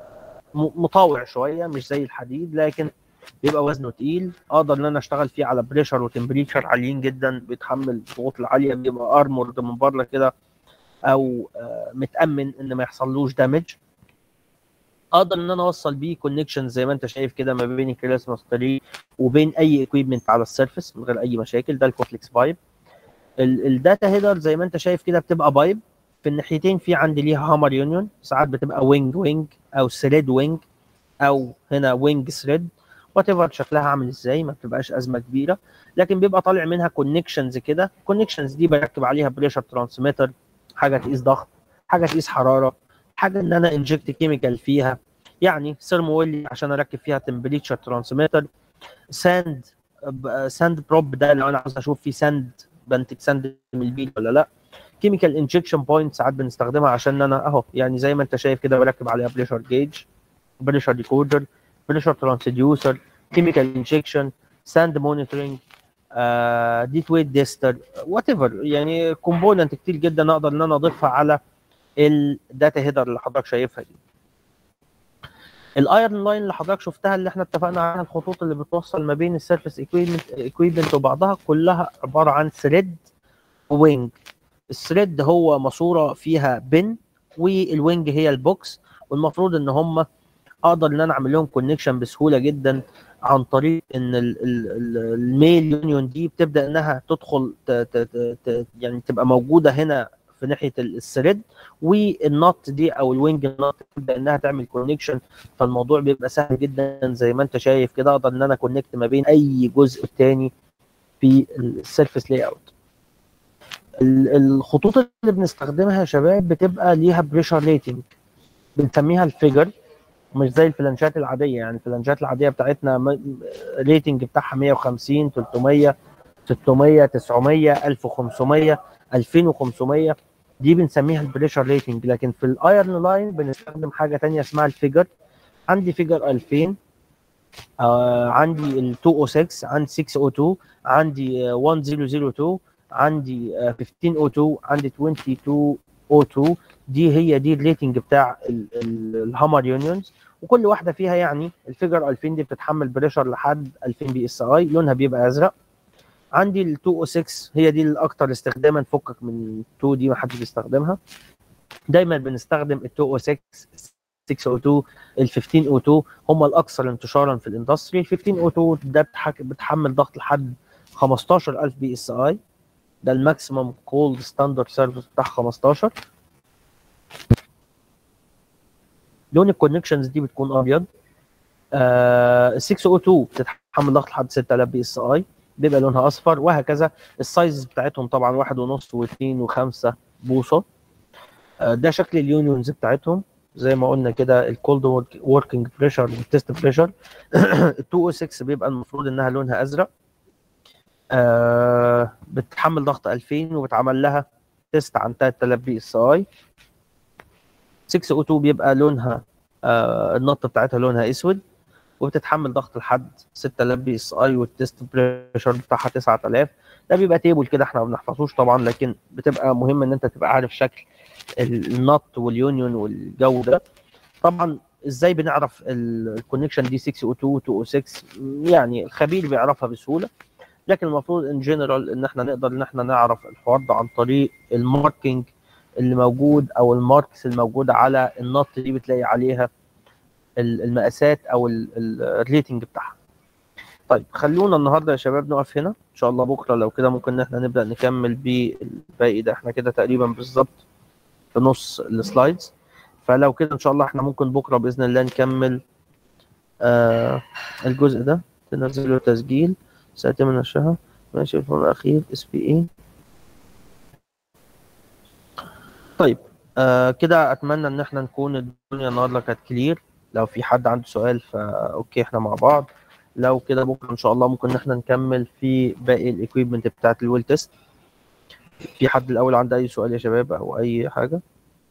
مطاوع شويه مش زي الحديد، لكن بيبقى وزنه تقيل، اقدر ان انا اشتغل فيه على بريشر وتمبريتشر عاليين جدا، بيتحمل الضغوط العاليه، بيبقى ارمورد من بره كده او متامن ان ما يحصلوش دامج. اقدر ان انا اوصل بيه كونكشن زي ما انت شايف كده ما بين الكريسماس تري وبين اي اكويبمنت على السيرفيس من غير اي مشاكل. ده الكوفليكس بايب. الداتا هيدر زي ما انت شايف كده بتبقى بايب في الناحيتين، في عندي ليها هامر يونيون، ساعات بتبقى وينج وينج او ثريد وينج او هنا وينج ثريد، وات ايفر شكلها عامل ازاي ما بتبقاش ازمه كبيره، لكن بيبقى طالع منها كونكشنز كده. الكونكشنز دي بركب عليها بريشر ترانسميتر، حاجه تقيس ضغط، حاجه تقيس حراره، حاجه ان انا انجكت كيميكال فيها، يعني ثيرمويل عشان اركب فيها تمبريتشر ترانسميتر، ساند ساند بروب ده لو انا عاوز اشوف فيه ساند بنتج ساند من البيت ولا لا، كيميكال انجكشن بوينت ساعات بنستخدمها عشان انا اهو يعني زي ما انت شايف كده بركب عليها بريشر جيج، بريشر ديكودر، بريشر ترانسديوسر، كيميكال انجكشن، ساند مونيتورنج، ديت ويت ديستر، وات ايفر، يعني كومبوننت كتير جدا اقدر ان انا اضيفها على الداتا هيدر اللي حضرتك شايفها دي. الايرن لاين اللي حضرتك شفتها اللي احنا اتفقنا عليها، الخطوط اللي بتوصل ما بين السيرفيس اكويبمنت اكويبمنت وبعضها كلها عباره عن ثريد ووينج. الثريد هو ماسوره فيها بن، والوينج هي البوكس، والمفروض ان هم اقدر ان انا اعمل لهم كونكشن بسهوله جدا عن طريق ان الميل يونيون دي بتبدا انها تدخل ت ت ت يعني تبقى موجوده هنا في ناحيه الثريد، والنط دي او الوينج نط تبدا انها تعمل كونكشن. فالموضوع بيبقى سهل جدا زي ما انت شايف كده، اقدر ان انا كونكت ما بين اي جزء تاني في السيرفيس لاي اوت. الخطوط اللي بنستخدمها يا شباب بتبقى ليها بريشر ريتنج بنسميها الفيجر، مش زي الفلانشات العاديه. يعني الفلانشات العاديه بتاعتنا ريتنج بتاعها مية وخمسين، تلتمية، ستمية، تسعمية، ألف وخمسمية، ألفين وخمسمية، دي بنسميها البريشر ريتنج. لكن في الايرن لاين بنستخدم حاجه ثانيه اسمها الفيجر. عندي فيجر ألفين، آه عندي ال مئتين وستة، عندي ستمية واتنين، عندي ألف واتنين، عندي ألف وخمستاشر اتنين، عندي اتنين وعشرين اتنين. دي هي دي الريتنج بتاع الهامر يونيونز. وكل واحده فيها يعني الفيجر ألفين دي بتتحمل بريشر لحد ألفين بي اس اي، لونها بيبقى ازرق. عندي ال مئتين وستة هي دي الاكثر استخداما، فكك من اتنين دي ما حدش بيستخدمها. دايما بنستخدم ال مئتين وستة، ستة أو اتنين، ال خمستاشر أو اتنين هم الاكثر انتشارا في الاندستري. ال خمستاشر أو اتنين ده بتحمل ضغط لحد خمستاشر ألف بي اس اي، ده الماكسيمم كولد ستاندرد سيرفيس بتاع خمستاشر. لون الكونكشنز دي بتكون ابيض. آه ال ستة أو اتنين بتتحمل ضغط لحد ستة آلاف بي اس اي، بيبقى لونها اصفر، وهكذا. السايز بتاعتهم طبعا واحد ونص واثنين وخمسة بوصه. آه ده شكل اليونيونز بتاعتهم زي ما قلنا كده، الكولد وركينج بريشر والتست بريشر. ال مئتين وستة بيبقى المفروض انها لونها ازرق. آه بتتحمل ضغط ألفين وبتعمل لها تيست عن تلات آلاف بي اس اي. ستة أو اتنين بيبقى لونها آه النطه بتاعتها لونها اسود، وبتتحمل ضغط لحد ستة آلاف بي اس اي، والتيست بريشر بتاعها تسعة آلاف. ده بيبقى تيبل كده احنا ما بنحفظوش طبعا، لكن بتبقى مهم ان انت تبقى عارف شكل النط واليونيون والجو ده. طبعا ازاي بنعرف الكونكشن دي ستة أو اتنين اتنين أو ستة؟ يعني الخبير بيعرفها بسهوله، لكن المفروض ان جنرال ان احنا نقدر ان احنا نعرف الحوار ده عن طريق الماركينج اللي موجود او الماركس الموجوده على النط دي، بتلاقي عليها المقاسات او الريتنج بتاعها. طيب خلونا النهارده يا شباب نقف هنا، ان شاء الله بكره لو كده ممكن ان احنا نبدا نكمل بالباقي ده. احنا كده تقريبا بالظبط في نص السلايدز، فلو كده ان شاء الله احنا ممكن بكره باذن الله نكمل آه الجزء ده. تنزلوا تسجيل سيتم نشرها. ماشي. الفون الاخير اس بي اي. طيب آه كده اتمنى ان احنا نكون الدنيا النهارده كانت كلير. لو في حد عنده سؤال فا اوكي احنا مع بعض. لو كده بكره ان شاء الله ممكن ان احنا نكمل في باقي الاكويبمنت بتاعت الويل تيست. في حد الاول عنده اي سؤال يا شباب او اي حاجه؟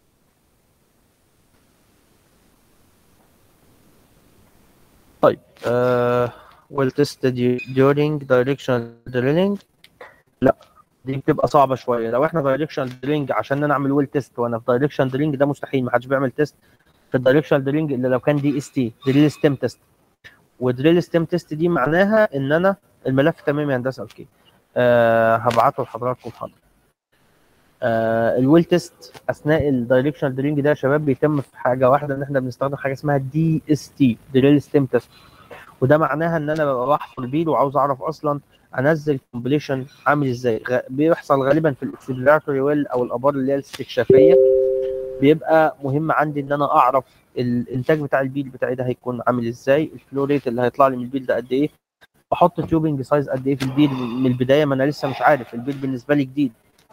طيب آه ويل تيست during directional drilling. لا دي بتبقى صعبه شويه. لو احنا دايركشنال درينج عشان نعمل ويل تيست وانا في دايركشنال درينج، ده مستحيل، ما حدش بيعمل تيست في الدايركشنال درينج الا لو كان دي اس تي، دريل ستيم تيست. ودريل ستيم تيست دي معناها ان انا الملف تمام يا هندسه. اوكي أه هبعته لحضراتكم حاضر. أه الويل تيست اثناء الدايركشنال درينج ده يا شباب بيتم في حاجه واحده، ان احنا بنستخدم حاجه اسمها دي اس تي، دريل ستيم تيست. وده معناها ان انا ببقى بحفر بيل وعاوز اعرف اصلا انزل كومبليشن عامل ازاي. غ... بيحصل غالبا في الاكسبلوراتوري ويل او الابار اللي هي الاستكشافيه. بيبقى مهم عندي ان انا اعرف الانتاج بتاع البيل بتاعي ده هيكون عامل ازاي، الفلو ريت اللي هيطلع لي من البيل ده قد ايه، بحط تيوبنج سايز قد ايه في البيل من البدايه، ما انا لسه مش عارف، البيل بالنسبه لي جديد.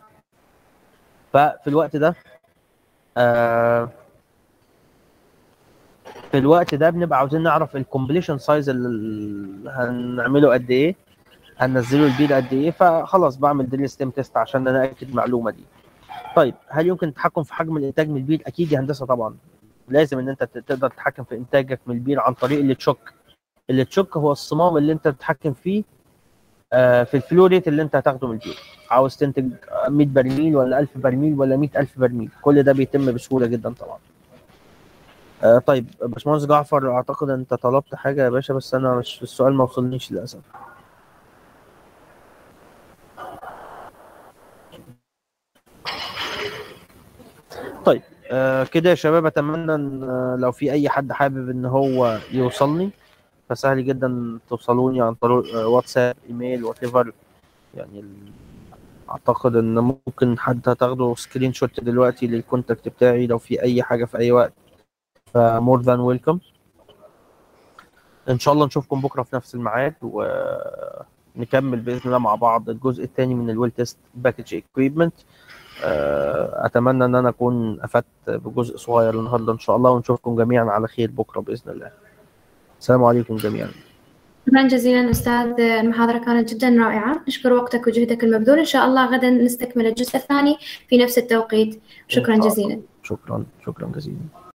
ففي الوقت ده آه في الوقت ده بنبقى عاوزين نعرف الكومبليشن سايز اللي هنعمله قد ايه، هننزله البيل قد ايه. فخلاص بعمل دريل ستيم تيست عشان انا اكد المعلومه دي. طيب هل يمكن التحكم في حجم الانتاج من البيل؟ اكيد يا هندسه طبعا. لازم ان انت تقدر تتحكم في انتاجك من البيل عن طريق اللي تشوك. اللي تشوك هو الصمام اللي انت تتحكم فيه آه في الفلو ريت اللي انت هتاخده من البيل. عاوز تنتج مية برميل ولا ألف برميل ولا مية ألف برميل، كل ده بيتم بسهوله جدا طبعا. آه طيب باشمهندس جعفر، اعتقد انت طلبت حاجه يا باشا، بس انا مش السؤال ما وصلنيش للاسف. طيب آه كده يا شباب، اتمنى ان آه لو في اي حد حابب ان هو يوصلني فسهل جدا توصلوني عن طريق آه واتساب، ايميل، وات ايفر. يعني اعتقد ان ممكن حد هتاخده سكرين شوت دلوقتي للكونتاكت بتاعي. لو في اي حاجه في اي وقت فمور ذان ويلكم. ان شاء الله نشوفكم بكره في نفس الميعاد ونكمل باذن الله مع بعض الجزء الثاني من الويل تيست باكج اكويبمنت. اتمنى ان انا اكون افدت بجزء صغير النهارده ان شاء الله، ونشوفكم جميعا على خير بكره باذن الله. السلام عليكم جميعا. شكرا جزيلا أستاذ، المحاضرة كانت جدا رائعة. نشكر وقتك وجهدك المبذول. إن شاء الله غدا نستكمل الجزء الثاني في نفس التوقيت. شكرا جزيلا. شكرا شكرا جزيلا.